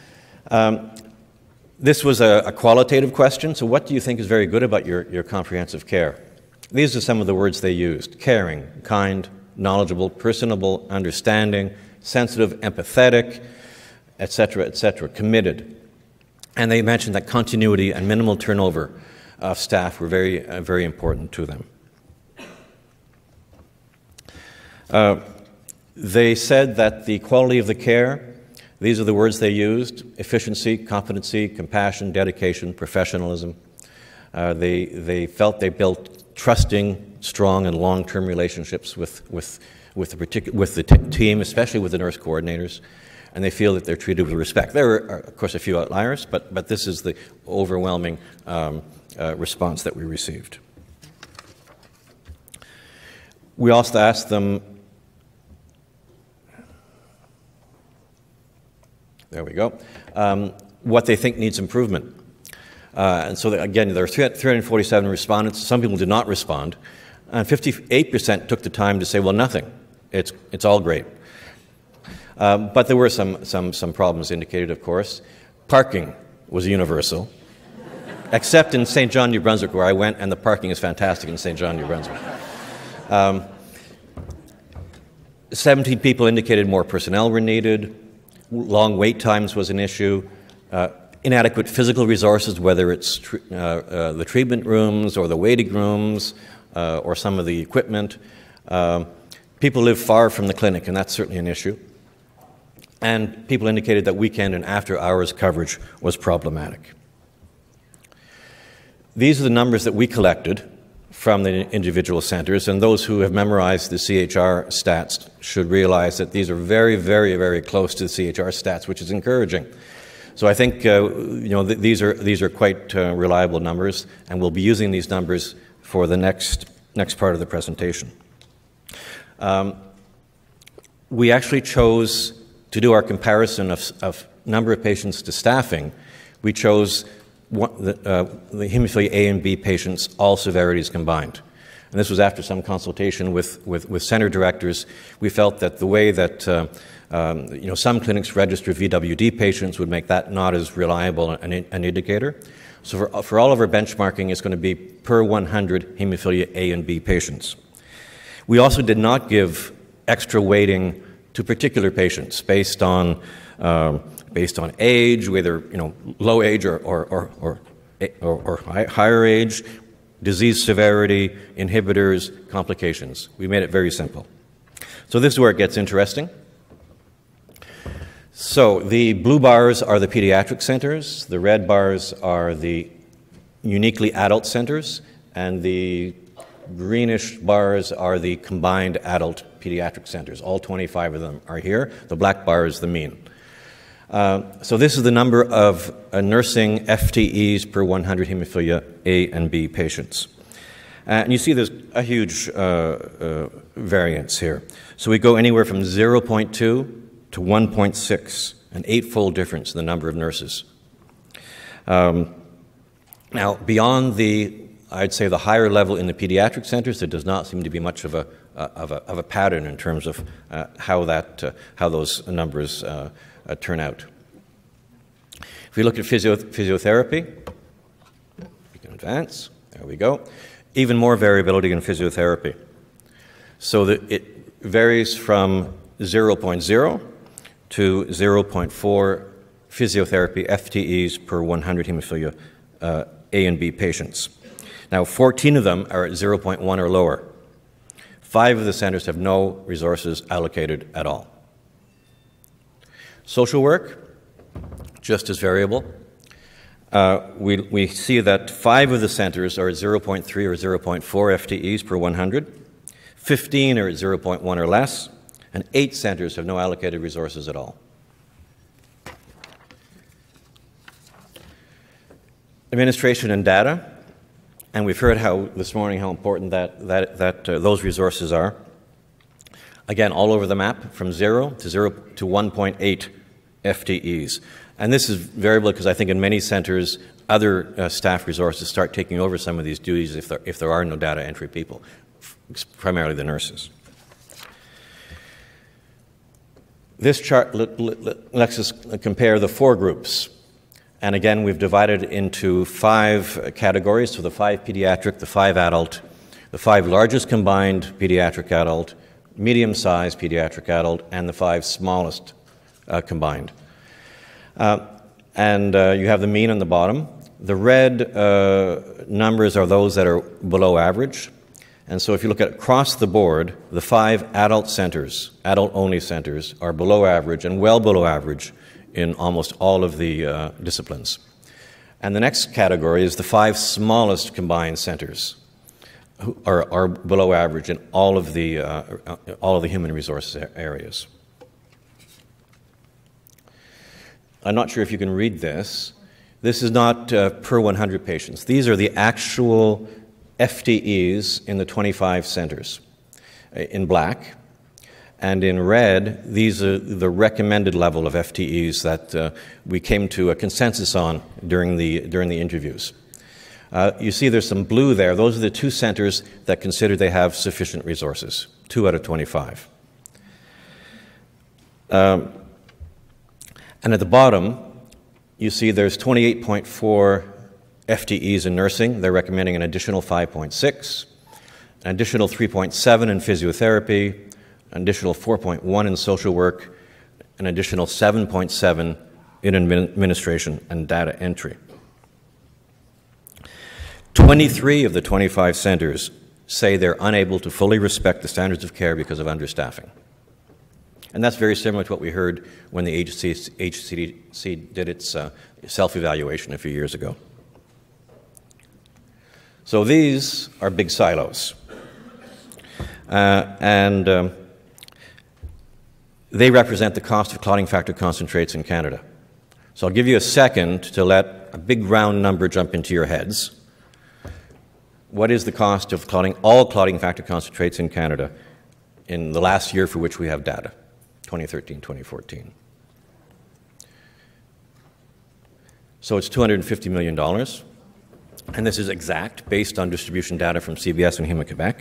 This was a qualitative question. So what do you think is very good about your comprehensive care? These are some of the words they used: caring, kind, knowledgeable, personable, understanding, sensitive, empathetic, etc., committed. And they mentioned that continuity and minimal turnover of staff were very, very important to them. They said that the quality of the care, these are the words they used: efficiency, competency, compassion, dedication, professionalism. They felt they built trusting, strong, and long-term relationships with the team, especially with the nurse coordinators. And they feel that they're treated with respect. There are, of course, a few outliers, but this is the overwhelming response that we received. We also asked them, there we go, what they think needs improvement. And so, again, there are 347 respondents. Some people did not respond. And 58% took the time to say, well, nothing. It's all great. But there were some problems indicated, of course. Parking was universal, except in St. John, New Brunswick, where I went, and the parking is fantastic in St. John, New Brunswick. 17 people indicated more personnel were needed. Long wait times was an issue. Inadequate physical resources, whether it's the treatment rooms or the waiting rooms or some of the equipment. People live far from the clinic, and that's certainly an issue. And people indicated that weekend and after-hours coverage was problematic. These are the numbers that we collected from the individual centers, and those who have memorized the CHR stats should realize that these are very, very, very close to the CHR stats, which is encouraging. So I think these are quite reliable numbers, and we'll be using these numbers for the next part of the presentation. We actually chose to do our comparison of number of patients to staffing. We chose the hemophilia A and B patients, all severities combined. And this was after some consultation with center directors. We felt that the way that some clinics register VWD patients would make that not as reliable an indicator. So for all of our benchmarking, it's going to be per 100 hemophilia A and B patients. We also did not give extra weighting to particular patients based on age, whether low age or higher age, disease severity, inhibitors, complications. We made it very simple. So this is where it gets interesting. So the blue bars are the pediatric centers, the red bars are the uniquely adult centers, and the greenish bars are the combined adult pediatric centers. All 25 of them are here. The black bar is the mean. So this is the number of nursing FTEs per 100 hemophilia A and B patients. And you see there's a huge variance here. So we go anywhere from 0.2 to 1.6, an 8-fold difference in the number of nurses. Now, beyond I'd say the higher level in the pediatric centers, there does not seem to be much of a pattern in terms of how those numbers turn out. If we look at physiotherapy, we can advance. There we go. Even more variability in physiotherapy. So it varies from 0.0 to 0.4 physiotherapy FTEs per 100 hemophilia A and B patients. Now, 14 of them are at 0.1 or lower. 5 of the centers have no resources allocated at all. Social work, just as variable. We see that 5 of the centers are at 0.3 or 0.4 FTEs per 100. 15 are at 0.1 or less, and 8 centers have no allocated resources at all. Administration and data, and we've heard this morning how important those resources are. Again, all over the map, from 0 to 1.8 FTEs. And this is variable because I think in many centers, other staff resources start taking over some of these duties if there are no data entry people, primarily the nurses. This chart lets us compare the 4 groups. And again, we've divided into 5 categories, so the 5 pediatric, the 5 adult, the 5 largest combined pediatric adult, medium-sized pediatric adult, and the 5 smallest combined. And you have the mean on the bottom. The red numbers are those that are below average. And so if you look at across the board, the 5 adult centers, adult-only centers, are below average and well below average in almost all of the disciplines. And the next category is the 5 smallest combined centers, who are below average in all of the human resources areas. I'm not sure if you can read this. This is not per 100 patients. These are the actual FTEs in the 25 centers in black. And in red, these are the recommended level of FTEs that we came to a consensus on during the interviews. You see there's some blue there. Those are the 2 centers that consider they have sufficient resources, 2 out of 25. And at the bottom, you see there's 28.4 FTEs in nursing. They're recommending an additional 5.6, an additional 3.7 in physiotherapy, an additional 4.1 in social work, an additional 7.7 in administration and data entry. 23 of the 25 centers say they're unable to fully respect the standards of care because of understaffing. And that's very similar to what we heard when the HCDC did its self-evaluation a few years ago. So these are big silos. They represent the cost of clotting factor concentrates in Canada. So I'll give you a second to let a big round number jump into your heads. What is the cost of all clotting factor concentrates in Canada in the last year for which we have data, 2013, 2014? So it's $250 million. And this is exact, based on distribution data from CBS and Héma-Québec.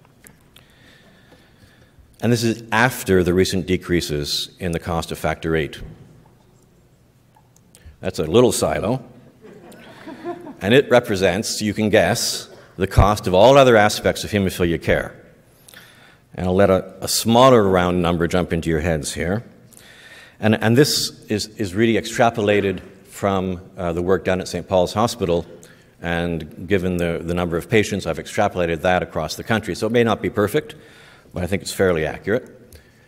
And this is after the recent decreases in the cost of factor VIII. That's a little silo. And it represents, you can guess, the cost of all other aspects of hemophilia care. And I'll let a smaller round number jump into your heads here. And this is really extrapolated from the work done at St. Paul's Hospital. And given the number of patients, I've extrapolated that across the country. So it may not be perfect, but I think it's fairly accurate. And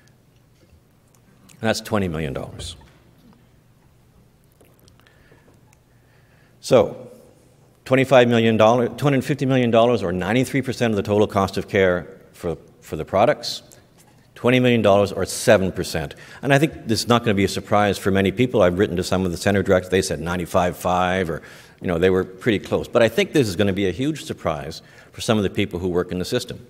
that's $20 million. So $250 million, or 93% of the total cost of care for the products, $20 million or 7%. And I think this is not going to be a surprise for many people. I've written to some of the center directors. They said 95.5 or, they were pretty close. But I think this is going to be a huge surprise for some of the people who work in the system.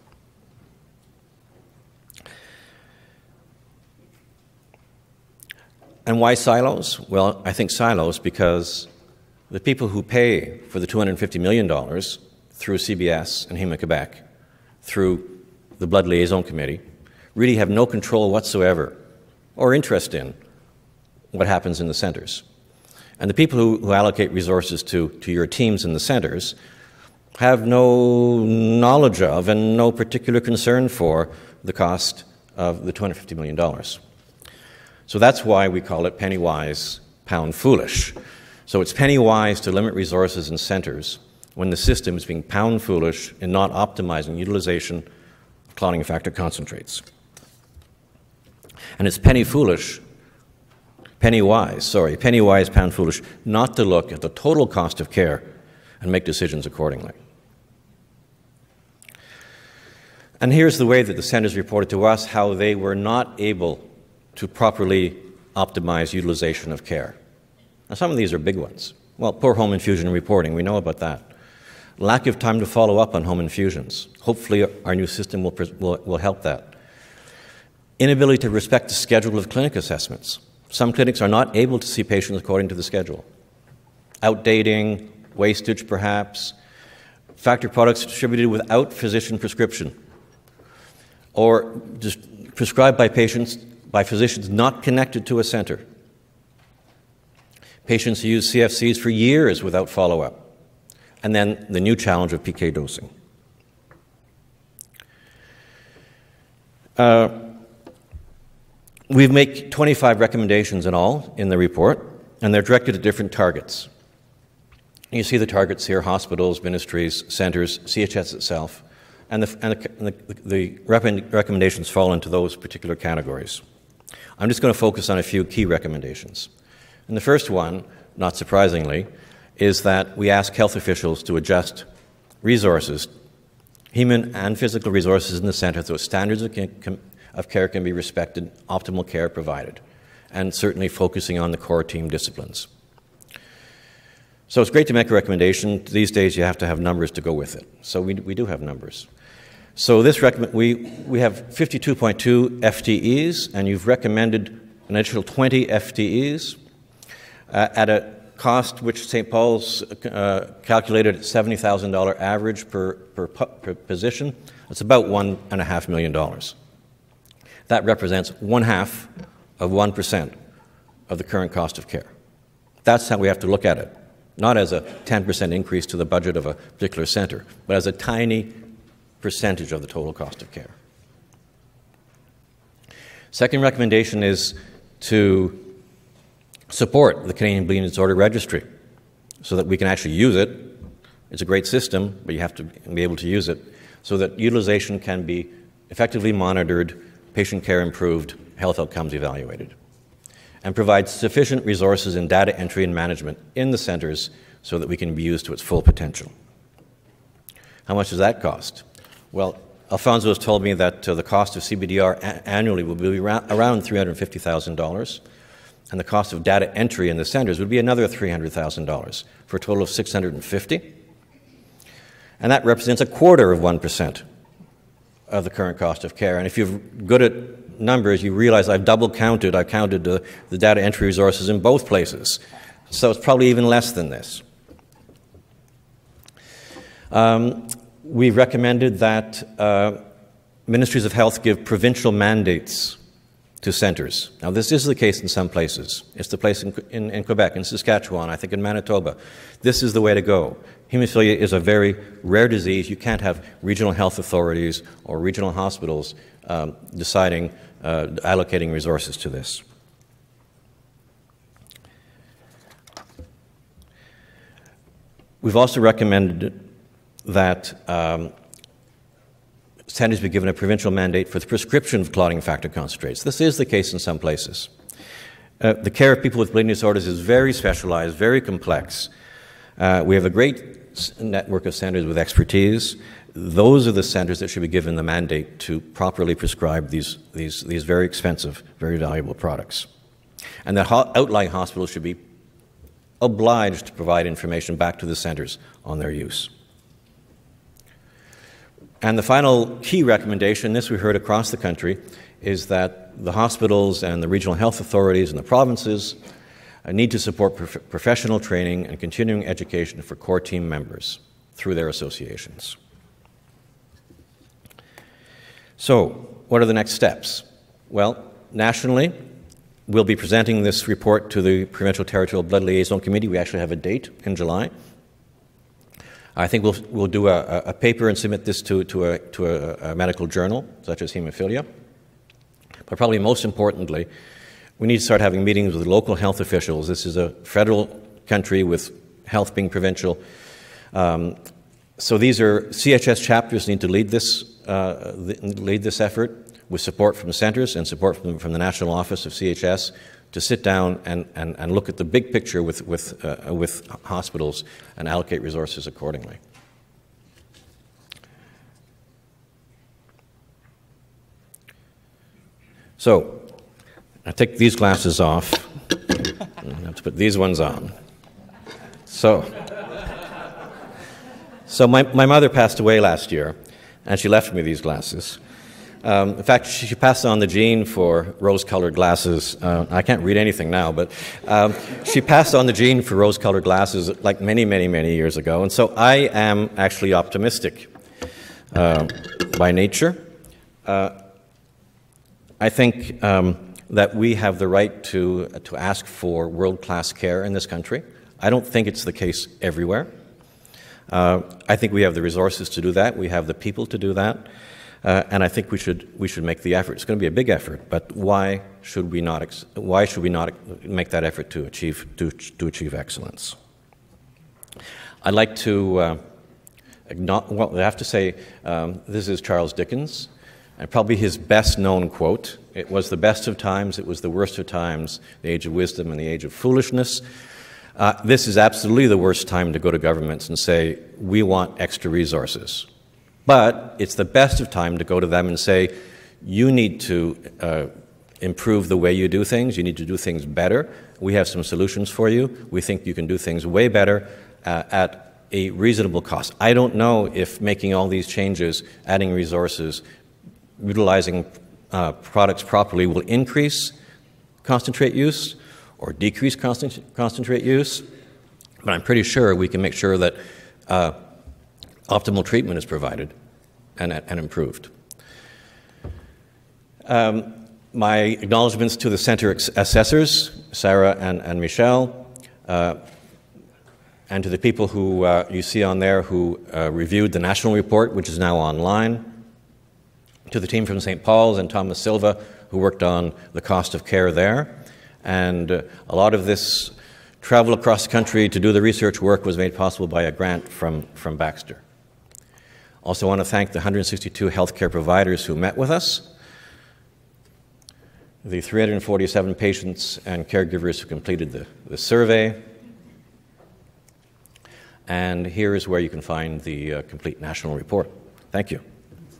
And why silos? Well, I think silos because the people who pay for the $250 million through CBS and Héma-Québec, through the Blood Liaison Committee, really have no control whatsoever or interest in what happens in the centers. And the people who allocate resources to your teams in the centers have no knowledge of and no particular concern for the cost of the $250 million. So that's why we call it penny wise, pound foolish. So it's penny wise to limit resources in centers when the system is being pound foolish in not optimizing utilization of clotting factor concentrates. And it's penny wise, pound foolish, not to look at the total cost of care and make decisions accordingly. And here's the way that the centers reported to us how they were not able to properly optimize utilization of care. Now, some of these are big ones. Well, poor home infusion reporting, we know about that. Lack of time to follow up on home infusions. Hopefully our new system will help that. Inability to respect the schedule of clinic assessments. Some clinics are not able to see patients according to the schedule. Outdating, wastage perhaps, factor products distributed without physician prescription, or just prescribed by physicians not connected to a center. Patients who use CFCs for years without follow-up. And then the new challenge of PK dosing. We've made 25 recommendations in all in the report, and they're directed at different targets. You see the targets here: hospitals, ministries, centers, CHS itself, and the recommendations fall into those particular categories. I'm just going to focus on a few key recommendations. And the first one, not surprisingly, is that we ask health officials to adjust resources, human and physical resources in the center, so standards of care can be respected, optimal care provided, and certainly focusing on the core team disciplines. So it's great to make a recommendation. These days you have to have numbers to go with it. So we do have numbers. So we have 52.2 FTEs, and you've recommended an additional 20 FTEs at a cost which St. Paul's calculated at $70,000 average per position. It's about $1.5 million. That represents 0.5% of the current cost of care. That's how we have to look at it. Not as a 10% increase to the budget of a particular center, but as a tiny percentage of the total cost of care. Second recommendation is to support the Canadian Bleeding Disorder Registry so that we can actually use it. It's a great system, but you have to be able to use it so that utilization can be effectively monitored, patient care improved, health outcomes evaluated, and provide sufficient resources in data entry and management in the centers so that we can be used to its full potential. How much does that cost? Well, Alfonso has told me that the cost of CBDR annually will be around $350,000, and the cost of data entry in the centers would be another $300,000 for a total of $650,000. And that represents 0.25% of the current cost of care. And if you're good at numbers, you realize I've counted the data entry resources in both places. So it's probably even less than this. We've recommended that ministries of health give provincial mandates to centers. Now, this is the case in some places. It's the place in Quebec, in Saskatchewan, I think in Manitoba. This is the way to go. Hemophilia is a very rare disease. You can't have regional health authorities or regional hospitals deciding, allocating resources to this. We've also recommended that centers be given a provincial mandate for the prescription of clotting factor concentrates. This is the case in some places. The care of people with bleeding disorders is very specialized, very complex. We have a great network of centers with expertise. those are the centers that should be given the mandate to properly prescribe these very expensive, very valuable products. And that outlying hospitals should be obliged to provide information back to the centers on their use. And the final key recommendation, this we heard across the country, is that the hospitals and the regional health authorities and the provinces need to support professional training and continuing education for core team members through their associations. So, what are the next steps? Well, nationally, we'll be presenting this report to the Provincial Territorial Blood Liaison Committee. We actually have a date in July. I think we'll do a paper and submit this to a medical journal, such as Hemophilia. But probably most importantly, we need to start having meetings with local health officials. This is a federal country with health being provincial. So these are CHS chapters need to lead this effort with support from centers and support from the National Office of CHS to sit down and look at the big picture with hospitals and allocate resources accordingly. So, I take these glasses off. I have to put these ones on. So my mother passed away last year, and she left me these glasses. In fact, she passed on the gene for rose-colored glasses. I can't read anything now, but she passed on the gene for rose-colored glasses like many, many, many years ago. And so I am actually optimistic by nature. I think that we have the right to ask for world-class care in this country. I don't think it's the case everywhere. I think we have the resources to do that. We have the people to do that. And I think we should make the effort. It's going to be a big effort, but why should we not make that effort to achieve excellence? I'd like to I have to say this is Charles Dickens, and probably his best-known quote. It was the best of times, it was the worst of times, the age of wisdom and the age of foolishness. This is absolutely the worst time to go to governments and say, we want extra resources. But it's the best of time to go to them and say, you need to improve the way you do things. You need to do things better. We have some solutions for you. We think you can do things way better at a reasonable cost. I don't know if making all these changes, adding resources, utilizing products properly will increase concentrate use or decrease concentrate use. But I'm pretty sure we can make sure that optimal treatment is provided and improved. My acknowledgements to the center assessors, Sarah and Michelle, and to the people who you see on there who reviewed the national report, which is now online, to the team from St. Paul's and Thomas Silva, who worked on the cost of care there. And a lot of this travel across the country to do the research work was made possible by a grant from Baxter. Also want to thank the 162 healthcare providers who met with us, the 347 patients and caregivers who completed the survey, and here is where you can find the complete national report. Thank you.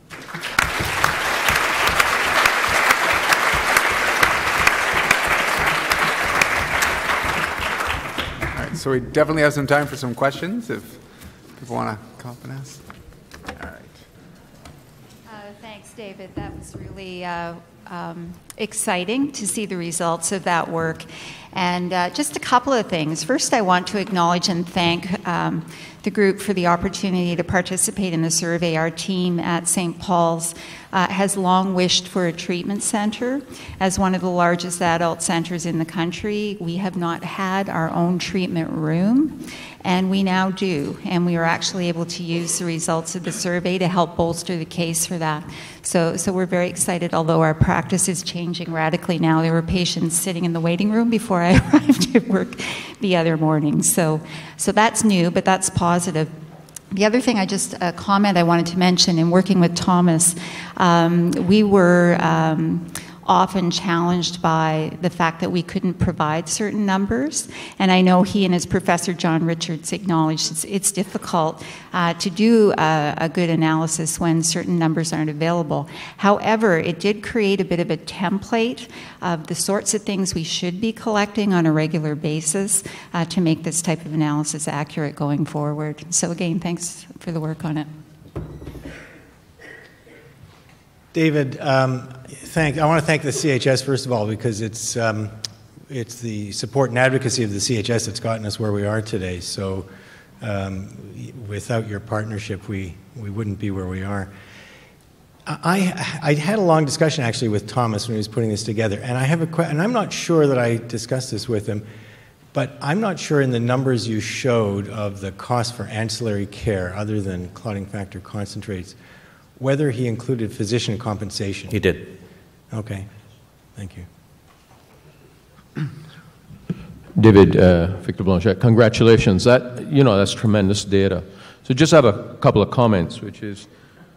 All right, so we definitely have some time for some questions if people want to come up and ask. All right. Thanks, David. That was really exciting to see the results of that work. And just a couple of things. First, I want to acknowledge and thank the group for the opportunity to participate in the survey. Our team at St. Paul's has long wished for a treatment center. As one of the largest adult centers in the country, we have not had our own treatment room, and we now do. And we are actually able to use the results of the survey to help bolster the case for that. So we're very excited, although our practice is changing radically now. There were patients sitting in the waiting room before I arrived at work the other morning. So that's new, but that's positive. The other thing, a comment I wanted to mention in working with Thomas, we were often challenged by the fact that we couldn't provide certain numbers. And I know he and his professor, John Richards, acknowledged it's difficult to do a good analysis when certain numbers aren't available. However, it did create a bit of a template of the sorts of things we should be collecting on a regular basis to make this type of analysis accurate going forward. So again, thanks for the work on it. David, I want to thank the CHS, first of all, because it's the support and advocacy of the CHS that's gotten us where we are today. So without your partnership, we wouldn't be where we are. I had a long discussion, actually, with Thomas when he was putting this together, and I have a question, and I'm not sure that I discussed this with him, but I'm not sure in the numbers you showed of the cost for ancillary care, other than clotting factor concentrates, whether he included physician compensation. He did. Okay. Thank you. David, Victor Blanchette, congratulations. That's tremendous data. So just have a couple of comments, which is,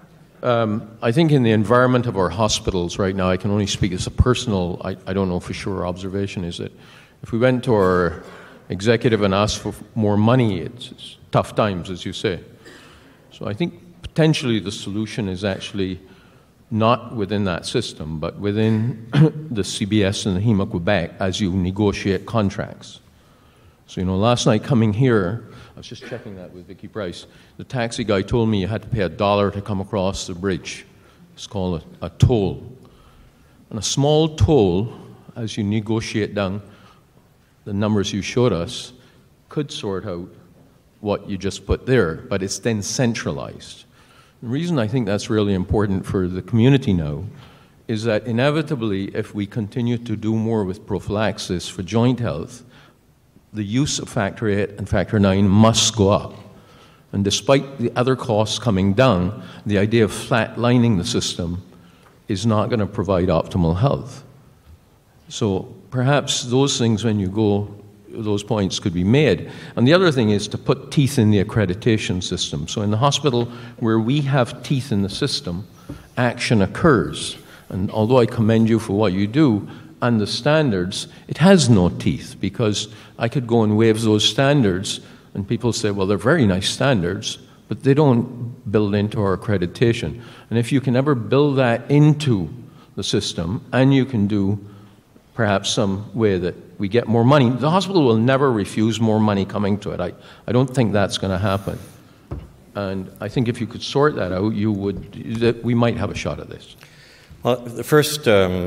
I think in the environment of our hospitals right now, I can only speak as a personal, I don't know for sure, observation, is that if we went to our executive and asked for more money, it's tough times, as you say. So I think potentially the solution is actually not within that system, but within the CBS and the Héma-Québec as you negotiate contracts. So, last night coming here, I was just checking that with Vicky Price, the taxi guy told me you had to pay $1 to come across the bridge. It's called a toll. And a small toll, as you negotiate down the numbers you showed us, could sort out what you just put there, but it's then centralized. The reason I think that's really important for the community now is that inevitably, if we continue to do more with prophylaxis for joint health, the use of factor VIII and factor IX must go up. And despite the other costs coming down, the idea of flatlining the system is not going to provide optimal health. So perhaps those things, when you go, those points could be made. And the other thing is to put teeth in the accreditation system. So in the hospital where we have teeth in the system, action occurs. And although I commend you for what you do and the standards, it has no teeth, because I could go and waive those standards and people say, well, they're very nice standards, but they don't build into our accreditation. And if you can ever build that into the system, and you can do perhaps some way that we get more money, the hospital will never refuse more money coming to it. I don't think that's going to happen. And I think if you could sort that out, we might have a shot at this. Well, the first,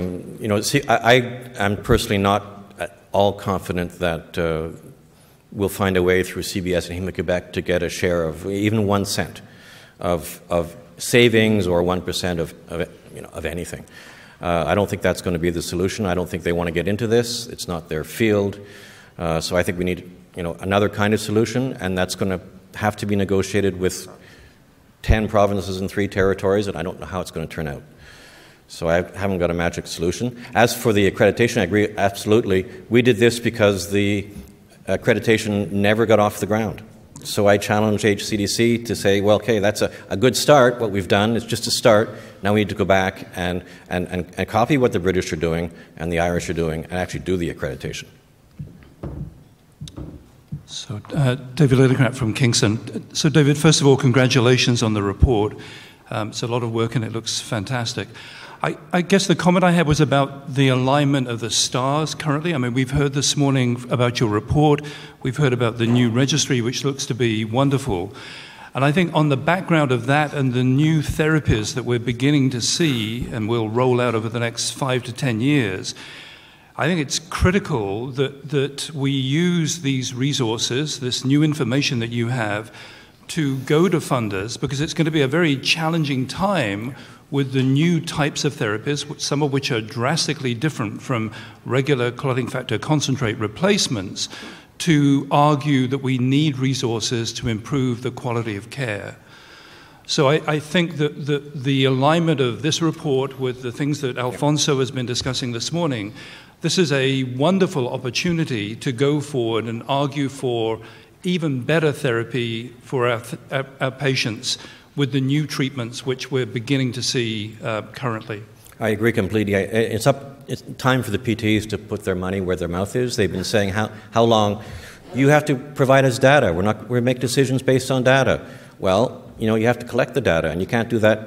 I am personally not at all confident that we'll find a way through CBS and Héma-Québec to get a share of even 1 cent of savings or 1% of anything. I don't think that's going to be the solution. I don't think they want to get into this. It's not their field. So I think we need, another kind of solution, and that's going to have to be negotiated with 10 provinces and 3 territories, and I don't know how it's going to turn out. So I haven't got a magic solution. As for the accreditation, I agree absolutely. We did this because the accreditation never got off the ground. So I challenged HCDC to say, well, okay, that's a good start. What we've done is just a start. Now we need to go back and copy what the British are doing and the Irish are doing and actually do the accreditation. So, David Lillicrat from Kingston. So, David, first of all, congratulations on the report. It's a lot of work and it looks fantastic. I guess the comment I had was about the alignment of the stars currently. I mean, we've heard this morning about your report. We've heard about the new registry, which looks to be wonderful. And I think on the background of that and the new therapies that we're beginning to see and will roll out over the next 5 to 10 years, I think it's critical that we use these resources, this new information that you have, to go to funders, because it's going to be a very challenging time with the new types of therapies, some of which are drastically different from regular clotting factor concentrate replacements, to argue that we need resources to improve the quality of care. So I think that the alignment of this report with the things that Alfonso has been discussing this morning, this is a wonderful opportunity to go forward and argue for even better therapy for our patients with the new treatments which we're beginning to see currently. I agree completely. It's up it's time for the PTs to put their money where their mouth is. They've been saying, how long? You have to provide us data. We make decisions based on data. Well, you have to collect the data, and you can't do that,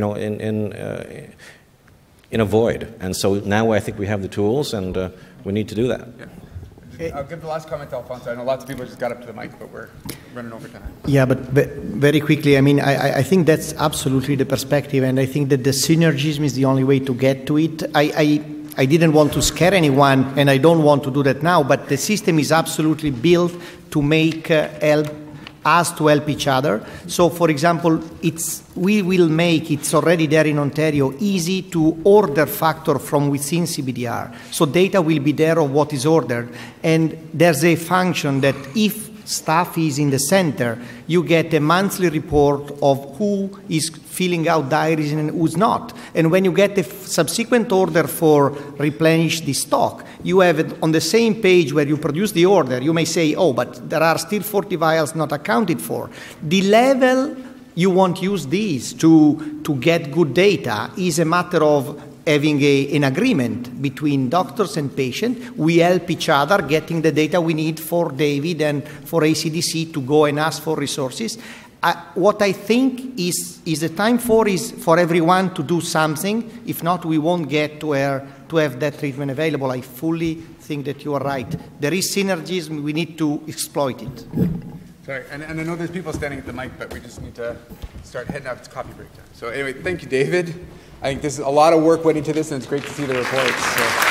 in a void. And so now I think we have the tools, and we need to do that. Yeah. I'll give the last comment to Alfonso. I know lots of people just got up to the mic, but we're running over time. Yeah, but very quickly, I mean, I think that's absolutely the perspective, and I think that the synergism is the only way to get to it. I didn't want to scare anyone, and I don't want to do that now, but the system is absolutely built to make us to help each other. So, for example, we will make, it's already there in Ontario, easy to order factor from within CBDR. So data will be there of what is ordered. And there's a function that if staff is in the center, you get a monthly report of who is filling out diaries and who's not. And when you get a subsequent order for replenish the stock, you have it on the same page where you produce the order. You may say, oh, but there are still 40 vials not accounted for. The level you won't use these to get good data is a matter of having an agreement between doctors and patient. We help each other getting the data we need for David and for ACDC to go and ask for resources. What I think is the time is for everyone to do something. If not, we won't get to have that treatment available. I fully think that you are right. There is synergism. We need to exploit it. Sorry, and I know there's people standing at the mic, but we just need to start heading out. It's coffee break time. So anyway, thank you, David. I think this is a lot of work went into this, and it's great to see the reports. So.